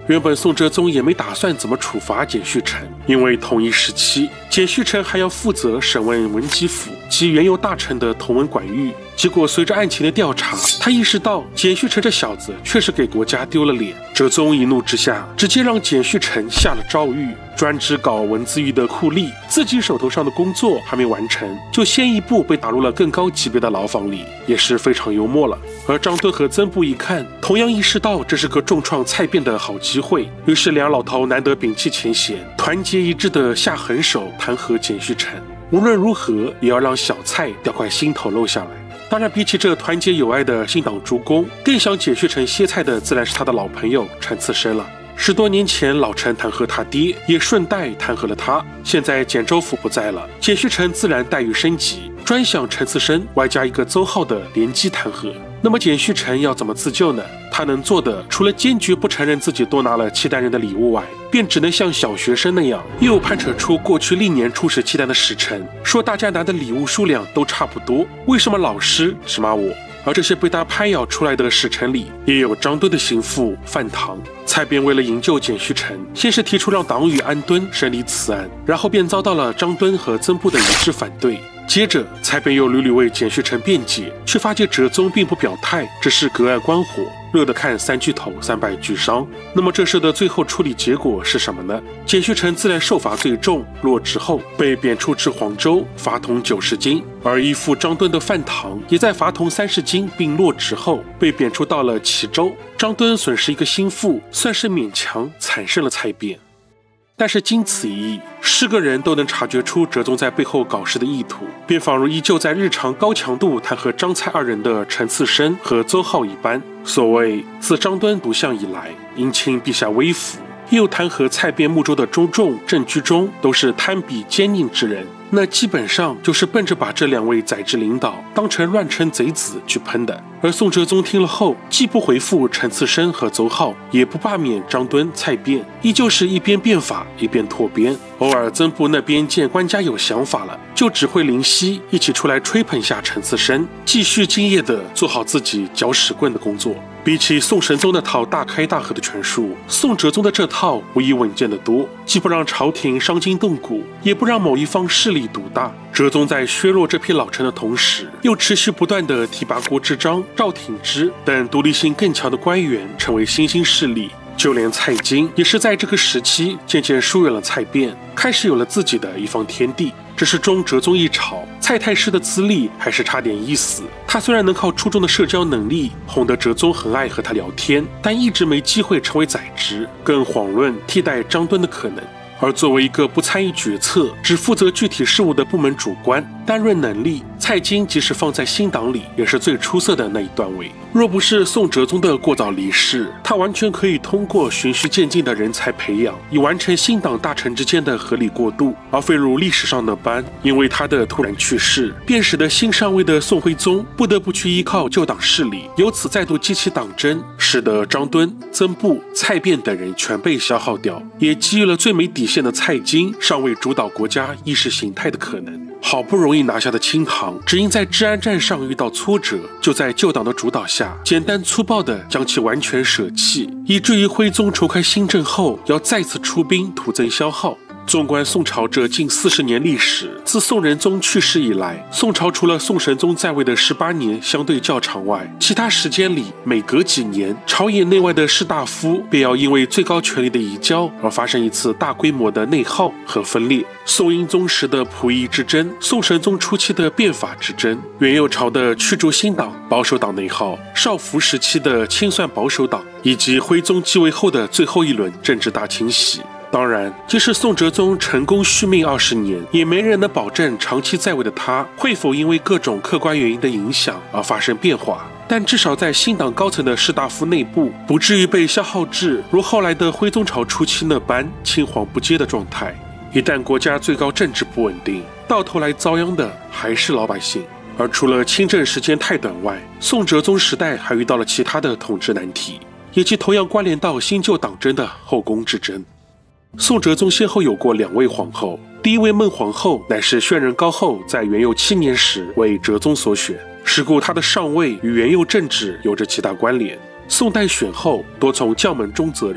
Speaker 1: 原本宋哲宗也没打算怎么处罚简旭成，因为同一时期简旭成还要负责审问文吉府及原有大臣的同文管狱。结果随着案情的调查，他意识到简旭成这小子确实给国家丢了脸。哲宗一怒之下，直接让简旭成下了诏狱，专职搞文字狱的酷吏，自己手头上的工作还没完成，就先一步被打入了更高级别的牢房里，也是非常幽默了。而张敦和曾布一看，同样意识到这是个重创蔡卞的好机会，于是两老头难得摒弃前嫌，团结一致的下狠手弹劾简旭成，无论如何也要让小蔡掉块心头肉下来。当然，比起这团结友爱的新党诸公，更想简旭成歇菜的自然是他的老朋友陈次生了。十多年前，老陈弹劾他爹，也顺带弹劾了他。现在简州府不在了，简旭成自然待遇升级，专享陈次生外加一个邹浩的联机弹劾。那么简旭成要怎么自救呢？他能做的，除了坚决不承认自己多拿了契丹人的礼物外，便只能像小学生那样，又攀扯出过去历年出使契丹的使臣，说大家拿的礼物数量都差不多，为什么老师只骂我？而这些被他拍咬出来的使臣里，也有张敦的心腹范唐。蔡卞为了营救简旭成，先是提出让党羽安敦审理此案，然后便遭到了张敦和曾布的一致反对。接着，蔡卞又屡屡为简旭成辩解，却发觉哲宗并不表态，只是隔岸观火，热得看三巨头三败俱伤。那么这事的最后处理结果是什么呢？简旭成自然受罚最重，落职后被贬出至黄州，罚铜九十斤；而依附张敦的范唐也在罚铜三十斤并落职后被贬出到了齐州。张敦损失一个心腹，算是勉强惨胜了蔡卞。但是经此一役，是个人都能察觉出哲宗在背后搞事的意图，便仿如依旧在日常高强度弹劾张蔡二人的陈次生和邹浩一般。所谓自张敦独相以来，因亲陛下威服，又弹劾蔡卞睦州的中仲、郑居中都是贪比奸佞之人，那基本上就是奔着把这两位宰制领导当成乱臣贼子去喷的。而宋哲宗听了后，既不回复陈次生和邹浩，也不罢免张敦、蔡卞，依旧是一边变法一边拓边。偶尔曾布那边见官家有想法了，就指挥林夕一起出来吹捧下陈次生，继续敬业地做好自己搅屎棍的工作。比起宋神宗那套大开大合的权术，宋哲宗的这套无疑稳健得多，既不让朝廷伤筋动骨，也不让某一方势力独大。哲宗在削弱这批老臣的同时，又持续不断地提拔郭之章、赵挺之等独立性更强的官员成为新兴势力。就连蔡京也是在这个时期渐渐疏远了蔡卞，开始有了自己的一方天地。只是中哲宗一朝，蔡太师的资历还是差点意思。他虽然能靠出众的社交能力哄得哲宗很爱和他聊天，但一直没机会成为宰执，更遑论替代张敦的可能。而作为一个不参与决策、只负责具体事务的部门主官，担任能力，蔡京即使放在新党里，也是最出色的那一段位。若不是宋哲宗的过早离世，他完全可以通过循序渐进的人才培养，以完成新党大臣之间的合理过渡，而非如历史上那般，因为他的突然去世，便使得新上位的宋徽宗不得不去依靠旧党势力，由此再度激起党争，使得张敦、曾布、蔡卞等人全被消耗掉，也给予了最没底线的蔡京尚未主导国家意识形态的可能。好不容易拿下的清塘，只因在治安战上遇到挫折，就在旧党的主导下，简单粗暴地将其完全舍弃，以至于徽宗筹开新政后，要再次出兵，徒增消耗。纵观宋朝这近四十年历史，自宋仁宗去世以来，宋朝除了宋神宗在位的十八年相对较长外，其他时间里每隔几年，朝野内外的士大夫便要因为最高权力的移交而发生一次大规模的内耗和分裂。宋英宗时的溥仪之争，宋神宗初期的变法之争，元佑朝的驱逐新党保守党内耗，绍福时期的清算保守党，以及徽宗继位后的最后一轮政治大清洗。当然，即使宋哲宗成功续命二十年，也没人能保证长期在位的他会否因为各种客观原因的影响而发生变化。但至少在新党高层的士大夫内部，不至于被消耗至如后来的徽宗朝初期那般青黄不接的状态。一旦国家最高政治不稳定，到头来遭殃的还是老百姓。而除了亲政时间太短外，宋哲宗时代还遇到了其他的统治难题，以及同样关联到新旧党争的后宫之争。宋哲宗先后有过两位皇后，第一位孟皇后乃是轩仁高后在元佑七年时为哲宗所选，是故她的上位与元佑政治有着极大关联。宋代选后多从将门中择人，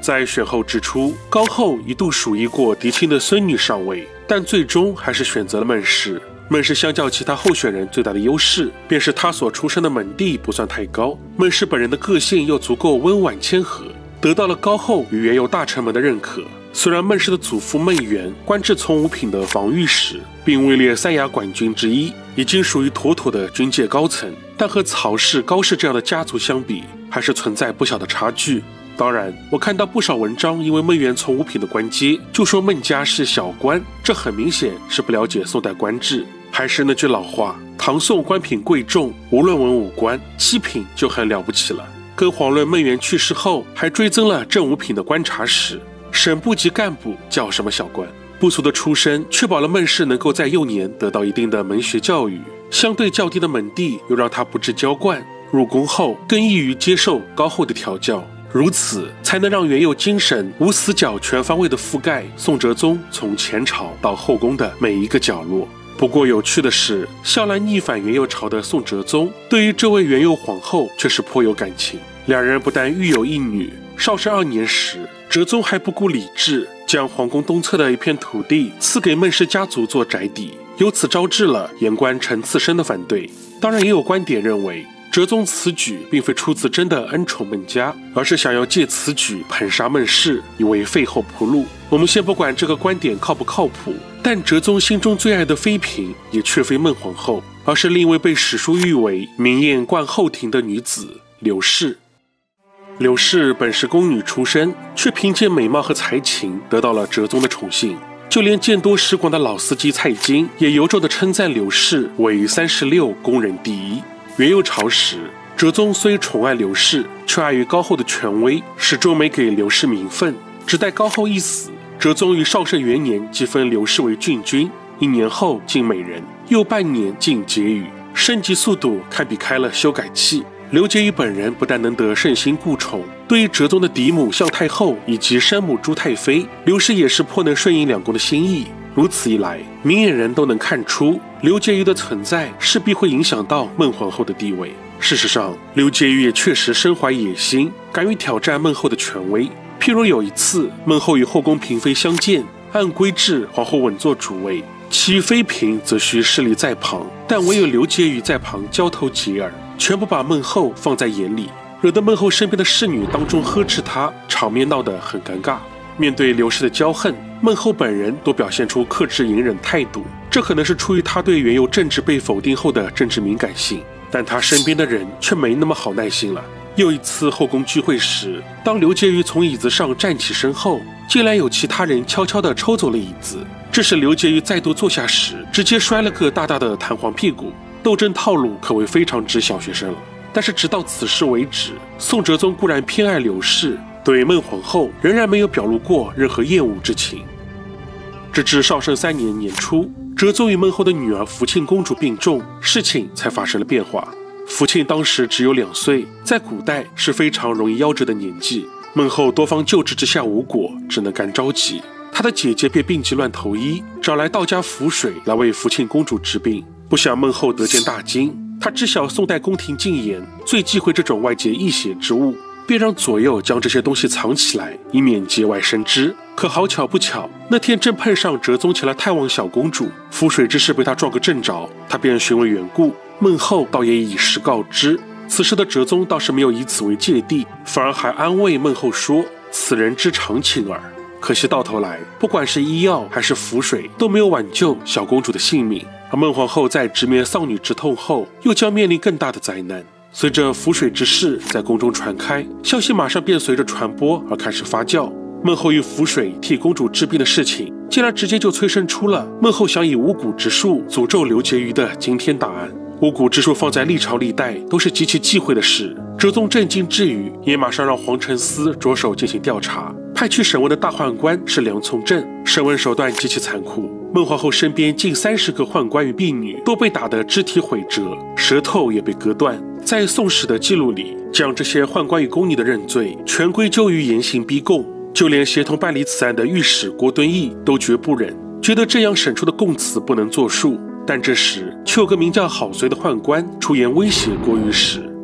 Speaker 1: 在选后之初，高后一度属意过嫡亲的孙女上位，但最终还是选择了孟氏。孟氏相较其他候选人最大的优势，便是他所出生的门第不算太高，孟氏本人的个性又足够温婉谦和，得到了高后与原有大臣们的认可。虽然孟氏的祖父孟元官至从五品的防御使，并位列三衙管军之一，已经属于妥妥的军界高层，但和曹氏、高氏这样的家族相比，还是存在不小的差距。当然，我看到不少文章因为孟元从五品的官阶，就说孟家是小官，这很明显是不了解宋代官制。还是那句老话，唐宋官品贵重，无论文武官，七品就很了不起了。更遑论孟元去世后，还追增了正五品的观察使，省部级干部叫什么小官？不俗的出身确保了孟氏能够在幼年得到一定的门学教育，相对较低的门第又让他不致娇惯，入宫后更易于接受高后的调教。如此才能让原有精神无死角全方位的覆盖宋哲宗从前朝到后宫的每一个角落。不过有趣的是，笑来逆反元佑朝的宋哲宗对于这位元佑皇后却是颇有感情，两人不但育有一女，绍圣二年时，哲宗还不顾礼制，将皇宫东侧的一片土地赐给孟氏家族做宅邸，由此招致了言官陈次生的反对。当然也有观点认为，哲宗此举并非出自真的恩宠孟家，而是想要借此举捧杀孟氏，以为废后铺路。我们先不管这个观点靠不靠谱，但哲宗心中最爱的妃嫔也却非孟皇后，而是另一位被史书誉为明艳冠后庭的女子刘氏。刘氏本是宫女出身，却凭借美貌和才情得到了哲宗的宠幸，就连见多识广的老司机蔡京也由衷地称赞刘氏为三十六宫人第一。元佑朝时，哲宗虽宠爱刘氏，却碍于高后的权威，始终没给刘氏名分，只待高后一死，哲宗于绍圣元年即封刘氏为郡君，一年后进美人，又半年进婕妤，升级速度堪比开了修改器。刘婕妤本人不但能得圣心顾宠，对于哲宗的嫡母孝太后以及生母朱太妃，刘氏也是颇能顺应两宫的心意。如此一来，明眼人都能看出刘婕妤的存在势必会影响到孟皇后的地位。事实上，刘婕妤也确实身怀野心，敢于挑战孟后的权威。譬如有一次，孟后与后宫嫔妃相见，按规制，皇后稳坐主位，其余妃嫔则需侍立在旁，但唯有刘婕妤在旁交头接耳，全不把孟后放在眼里，惹得孟后身边的侍女当众呵斥她，场面闹得很尴尬。面对刘氏的骄横，孟后本人都表现出克制隐忍态度，这可能是出于她对原有政治被否定后的政治敏感性，但她身边的人却没那么好耐心了。又一次后宫聚会时，当刘婕妤从椅子上站起身后，竟然有其他人悄悄地抽走了椅子，这时刘婕妤再度坐下时，直接摔了个大大的弹簧屁股。斗争套路可谓非常之小学生了。但是直到此时为止，宋哲宗固然偏爱刘氏，对孟皇后仍然没有表露过任何厌恶之情。直至绍圣三年年初，哲宗与孟后的女儿福庆公主病重，事情才发生了变化。福庆当时只有两岁，在古代是非常容易夭折的年纪。孟后多方救治之下无果，只能干着急。她的姐姐便病急乱投医，找来道家符水来为福庆公主治病。不想孟后得见大惊，她知晓宋代宫廷禁言，最忌讳这种外界异邪之物，便让左右将这些东西藏起来，以免节外生枝。可好巧不巧，那天正碰上哲宗前来探望小公主，符水之事被他撞个正着，他便询问缘故。孟后倒也以实告知。此时的哲宗倒是没有以此为芥蒂，反而还安慰孟后说：“此人之常情耳。”可惜到头来，不管是医药还是符水，都没有挽救小公主的性命。而孟皇后在直面丧女之痛后，又将面临更大的灾难。随着符水之事在宫中传开，消息马上便随着传播而开始发酵。孟后以符水替公主治病的事情，竟然直接就催生出了孟后想以巫蛊之术诅咒刘婕妤的惊天大案。巫蛊之术放在历朝历代都是极其忌讳的事，哲宗震惊之余，也马上让皇承思着手进行调查。派去审问的大宦官是梁从政，审问手段极其残酷。孟皇后身边近三十个宦官与婢女都被打得肢体毁折，舌头也被割断。在宋史的记录里，将这些宦官与宫女的认罪全归咎于严刑逼供，就连协同办理此案的御史郭敦义都绝不忍，觉得这样审出的供词不能作数。但这时却有个名叫郝绥的宦官出言威胁郭御史，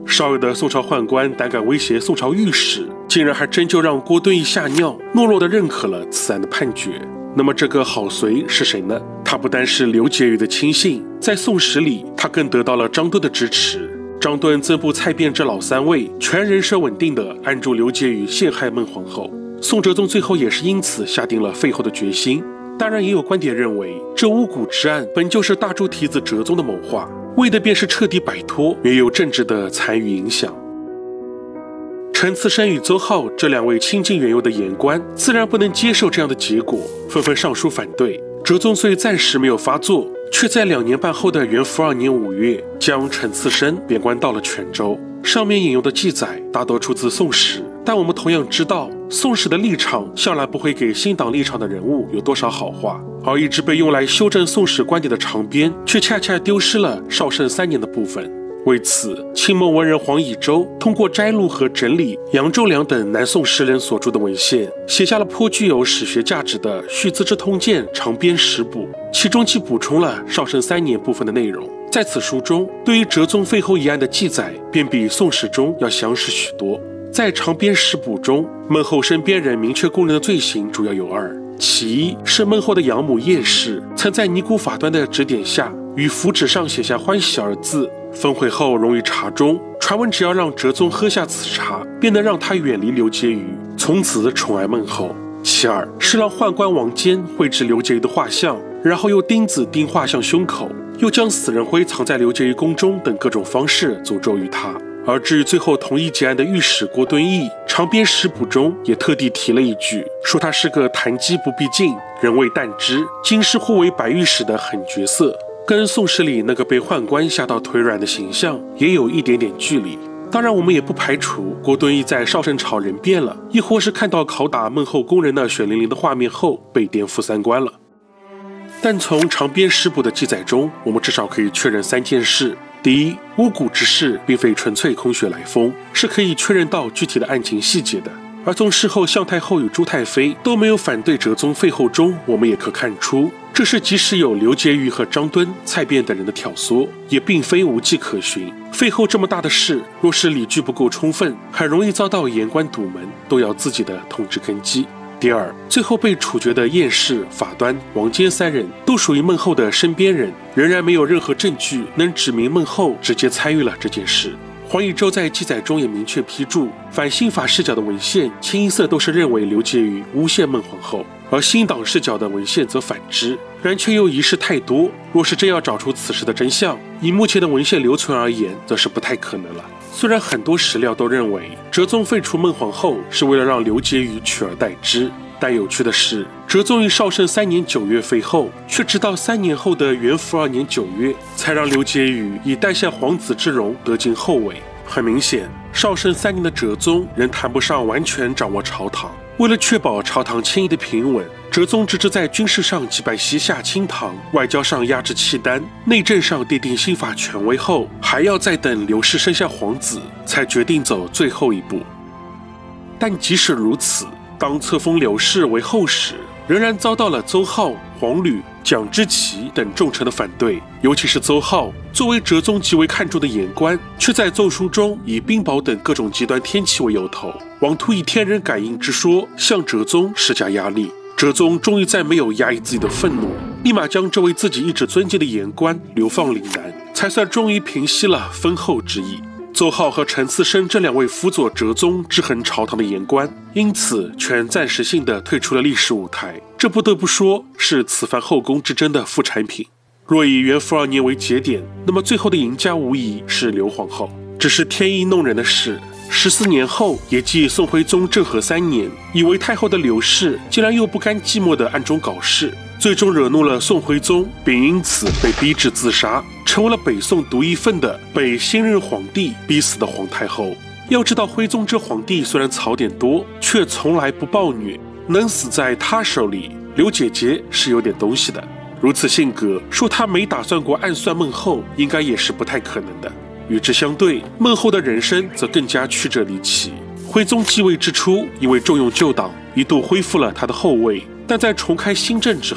Speaker 1: 少有的宋朝宦官胆敢威胁宋朝御史，竟然还真就让郭敦义吓尿，懦弱地认可了此案的判决。那么这个郝绥是谁呢？他不单是刘婕妤的亲信，在宋史里他更得到了张敦的支持。张敦增补蔡卞这老三位，全人设稳定地按住刘婕妤陷害孟皇后。宋哲宗最后也是因此下定了废后的决心。当然也有观点认为，这巫蛊之案本就是大周提子哲宗的谋划，为的便是彻底摆脱原有政治的参与影响。陈次生与邹浩这两位亲近元佑的言官自然不能接受这样的结果，纷纷上书反对。哲宗虽暂时没有发作，却在两年半后的元符二年五月，将陈次生贬官到了泉州。上面引用的记载大多出自《宋史》，但我们同样知道，《宋史》的立场向来不会给新党立场的人物有多少好话，而一直被用来修正《宋史》观点的长编，却恰恰丢失了绍圣三年的部分。为此，清末文人黄以周通过摘录和整理杨周良等南宋诗人所著的文献，写下了颇具有史学价值的《续资治通鉴》长编十部，其中既补充了绍圣三年部分的内容。在此书中，对于哲宗废后一案的记载便比《宋史》中要详实许多。在长编十部中，孟后身边人明确供认的罪行主要有二，其一是孟后的养母叶氏曾在尼姑法端的指点下，于符纸上写下欢喜二字，焚毁后溶于茶中，传闻只要让哲宗喝下此茶，便能让他远离刘婕妤，从此宠爱孟后。其二是让宦官王坚绘制刘婕妤的画像，然后用钉子钉画像胸口，又将死人灰藏在刘婕妤宫中等各种方式诅咒于他。而至于最后同意结案的御史郭敦义，长编十部中也特地提了一句，说他是个谈机不必尽，人未旦之，今世互为白御史的狠角色，跟宋史里那个被宦官吓到腿软的形象也有一点点距离。当然我们也不排除郭敦义在绍圣朝人变了，亦或是看到拷打孟后宫人那血淋淋的画面后被颠覆三观了。但从长编十部的记载中，我们至少可以确认三件事。第一，巫蛊之事并非纯粹空穴来风，是可以确认到具体的案情细节的。而从事后向太后与朱太妃都没有反对哲宗废后中，我们也可看出，这是即使有刘婕妤和张敦、蔡卞等人的挑唆，也并非无迹可寻。废后这么大的事，若是理据不够充分，很容易遭到言官堵门，动摇自己的统治根基。第二，最后被处决的晏氏、法端、王坚三人都属于孟后的身边人，仍然没有任何证据能指明孟后直接参与了这件事。黄以周在记载中也明确批注，反新法视角的文献清一色都是认为刘婕妤诬陷孟皇后，而新党视角的文献则反之，然却又疑事太多。若是真要找出此事的真相，以目前的文献留存而言，则是不太可能了。虽然很多史料都认为哲宗废除孟皇后是为了让刘婕妤取而代之，但有趣的是，哲宗于绍圣三年九月废后，却直到三年后的元符二年九月，才让刘婕妤以诞下皇子之荣得进后位。很明显，绍圣三年的哲宗仍谈不上完全掌握朝堂。为了确保朝堂迁移的平稳，哲宗直至在军事上击败西夏亲唐，外交上压制契丹，内政上奠定新法权威后，还要再等刘氏生下皇子，才决定走最后一步。但即使如此，当册封刘氏为后史，仍然遭到了邹浩、黄履、蒋之奇等重臣的反对。尤其是邹浩，作为哲宗极为看重的言官，却在奏书中以冰雹等各种极端天气为由头，妄图以天人感应之说向哲宗施加压力。哲宗终于在没有压抑自己的愤怒，立马将这位自己一直尊敬的言官流放岭南，才算终于平息了封后之意。邹浩和陈次生这两位辅佐哲宗制衡朝堂的言官，因此全暂时性的退出了历史舞台。这不得不说是此番后宫之争的副产品。若以元符二年为节点，那么最后的赢家无疑是刘皇后。只是天意弄人的是，十四年后，也即宋徽宗政和三年，以为太后的刘氏竟然又不甘寂寞的暗中搞事，最终惹怒了宋徽宗，并因此被逼至自杀，成为了北宋独一份的被新任皇帝逼死的皇太后。要知道，徽宗这皇帝虽然槽点多，却从来不暴虐，能死在他手里，刘姐姐是有点东西的。如此性格，说他没打算过暗算孟后，应该也是不太可能的。与之相对，孟后的人生则更加曲折离奇。徽宗继位之初，因为重用旧党，一度恢复了他的后位，但在重开新政之后，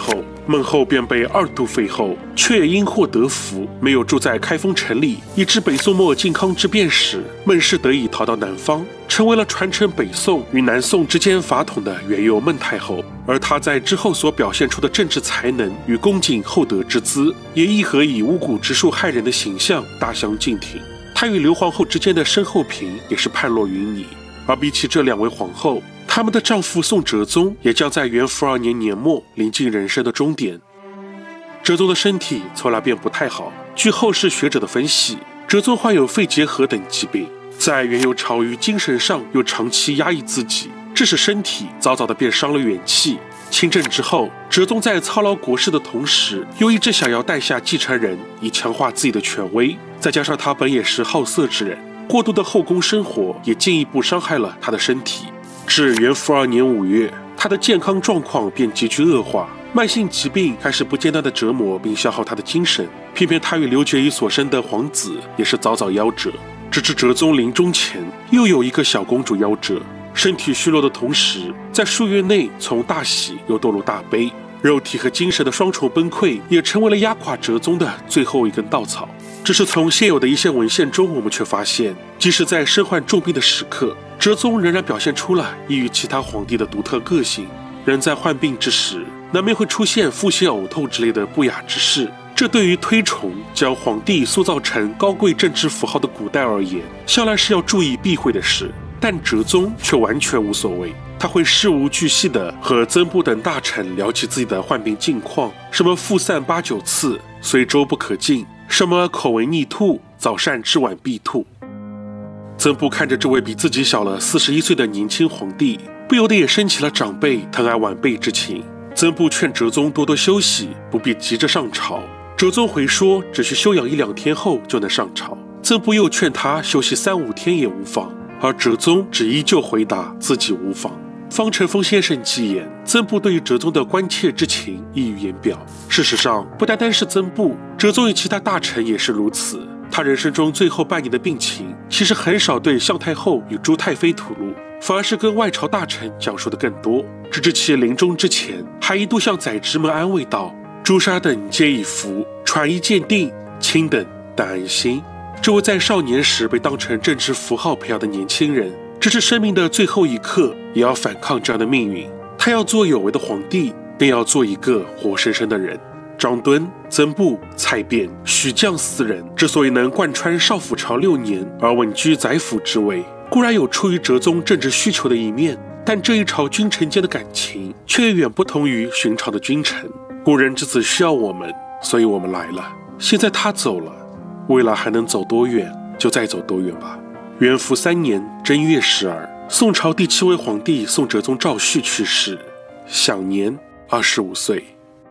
Speaker 1: 孟后便被二度废后，却也因祸得福，没有住在开封城里，以致北宋末靖康之变时，孟氏得以逃到南方，成为了传承北宋与南宋之间法统的元佑孟太后。而她在之后所表现出的政治才能与恭谨厚德之姿，也亦和以巫蛊之术害人的形象大相径庭。她与刘皇后之间的身后嫔也是判若云泥。而比起这两位皇后，他们的丈夫宋哲宗也将在元符二年年末临近人生的终点。哲宗的身体从来便不太好，据后世学者的分析，哲宗患有肺结核等疾病，在元佑朝于精神上又长期压抑自己，致使身体早早的便伤了元气。亲政之后，哲宗在操劳国事的同时，又一直想要带下继承人，以强化自己的权威。再加上他本也是好色之人，过度的后宫生活也进一步伤害了他的身体。至元符二年五月，他的健康状况便急剧恶化，慢性疾病开始不间断的折磨并消耗他的精神。偏偏他与刘觉仪所生的皇子也是早早夭折。直至哲宗临终前，又有一个小公主夭折。身体虚弱的同时，在数月内从大喜又堕入大悲，肉体和精神的双重崩溃，也成为了压垮哲宗的最后一根稻草。只是从现有的一些文献中，我们却发现，即使在身患重病的时刻，哲宗仍然表现出了异于其他皇帝的独特个性。人在患病之时，难免会出现腹泻、呕吐之类的不雅之事。这对于推崇将皇帝塑造成高贵政治符号的古代而言，向来是要注意避讳的事。但哲宗却完全无所谓，他会事无巨细地和曾布等大臣聊起自己的患病近况，什么腹散八九次，虽粥不可进，什么口为逆吐，早膳至晚必吐。曾布看着这位比自己小了四十一岁的年轻皇帝，不由得也生起了长辈疼爱晚辈之情。曾布劝哲宗多多休息，不必急着上朝。哲宗回说，只需休养一两天后就能上朝。曾布又劝他休息三五天也无妨，而哲宗只依旧回答自己无妨。方成峰先生记言，曾布对于哲宗的关切之情溢于言表。事实上，不单单是曾布，哲宗与其他大臣也是如此。他人生中最后半年的病情，其实很少对向太后与朱太妃吐露，反而是跟外朝大臣讲述的更多。直至其临终之前，还一度向宰执们安慰道：“朱砂等皆已服，传医鉴定，卿等但安心。”这位在少年时被当成政治符号培养的年轻人，直至生命的最后一刻也要反抗这样的命运。他要做有为的皇帝，更要做一个活生生的人。张敦、曾布、蔡卞、许将四人之所以能贯穿少府朝六年而稳居宰辅之位，固然有出于哲宗政治需求的一面，但这一朝君臣间的感情却远不同于寻常的君臣。故人之子需要我们，所以我们来了。现在他走了，未来还能走多远就再走多远吧。元符三年正月十二，宋朝第七位皇帝宋哲宗赵煦去世，享年二十五岁。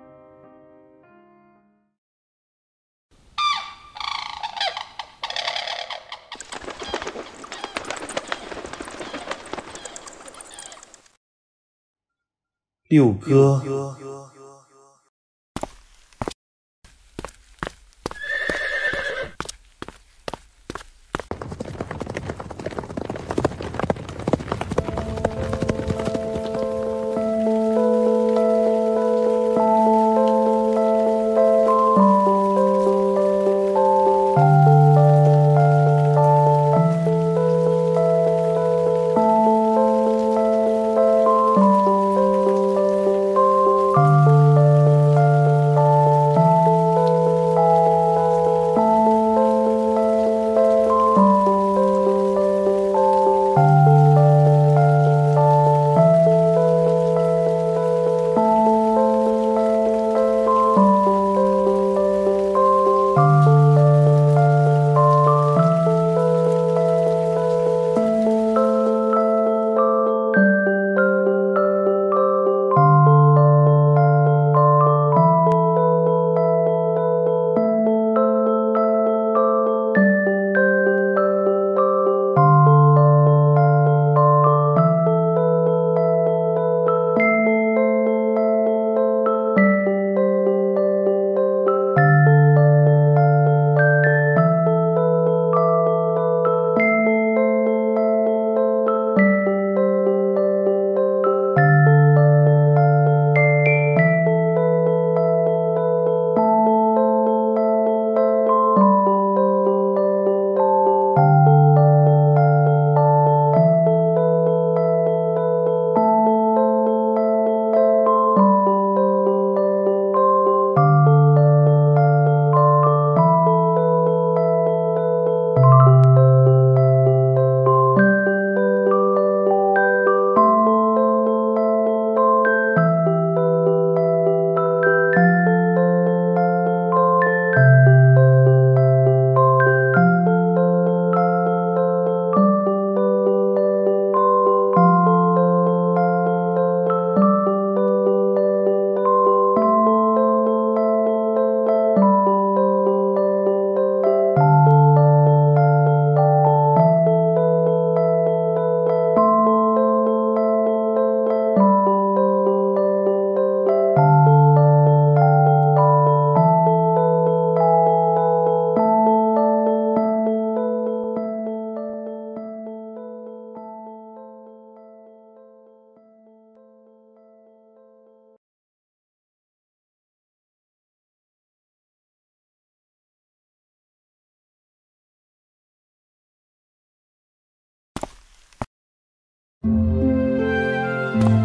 Speaker 2: 六哥，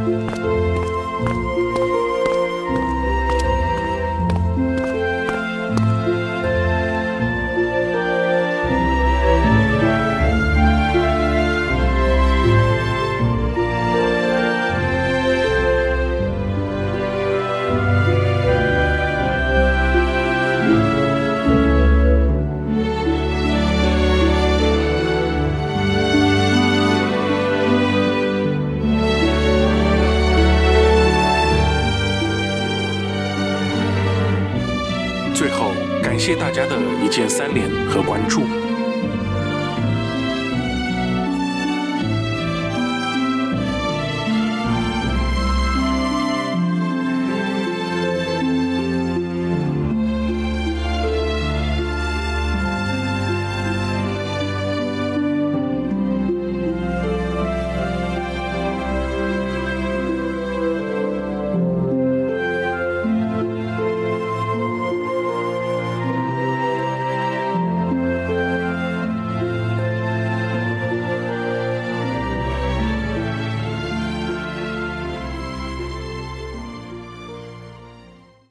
Speaker 1: 最后，感谢大家的一键三连和关注。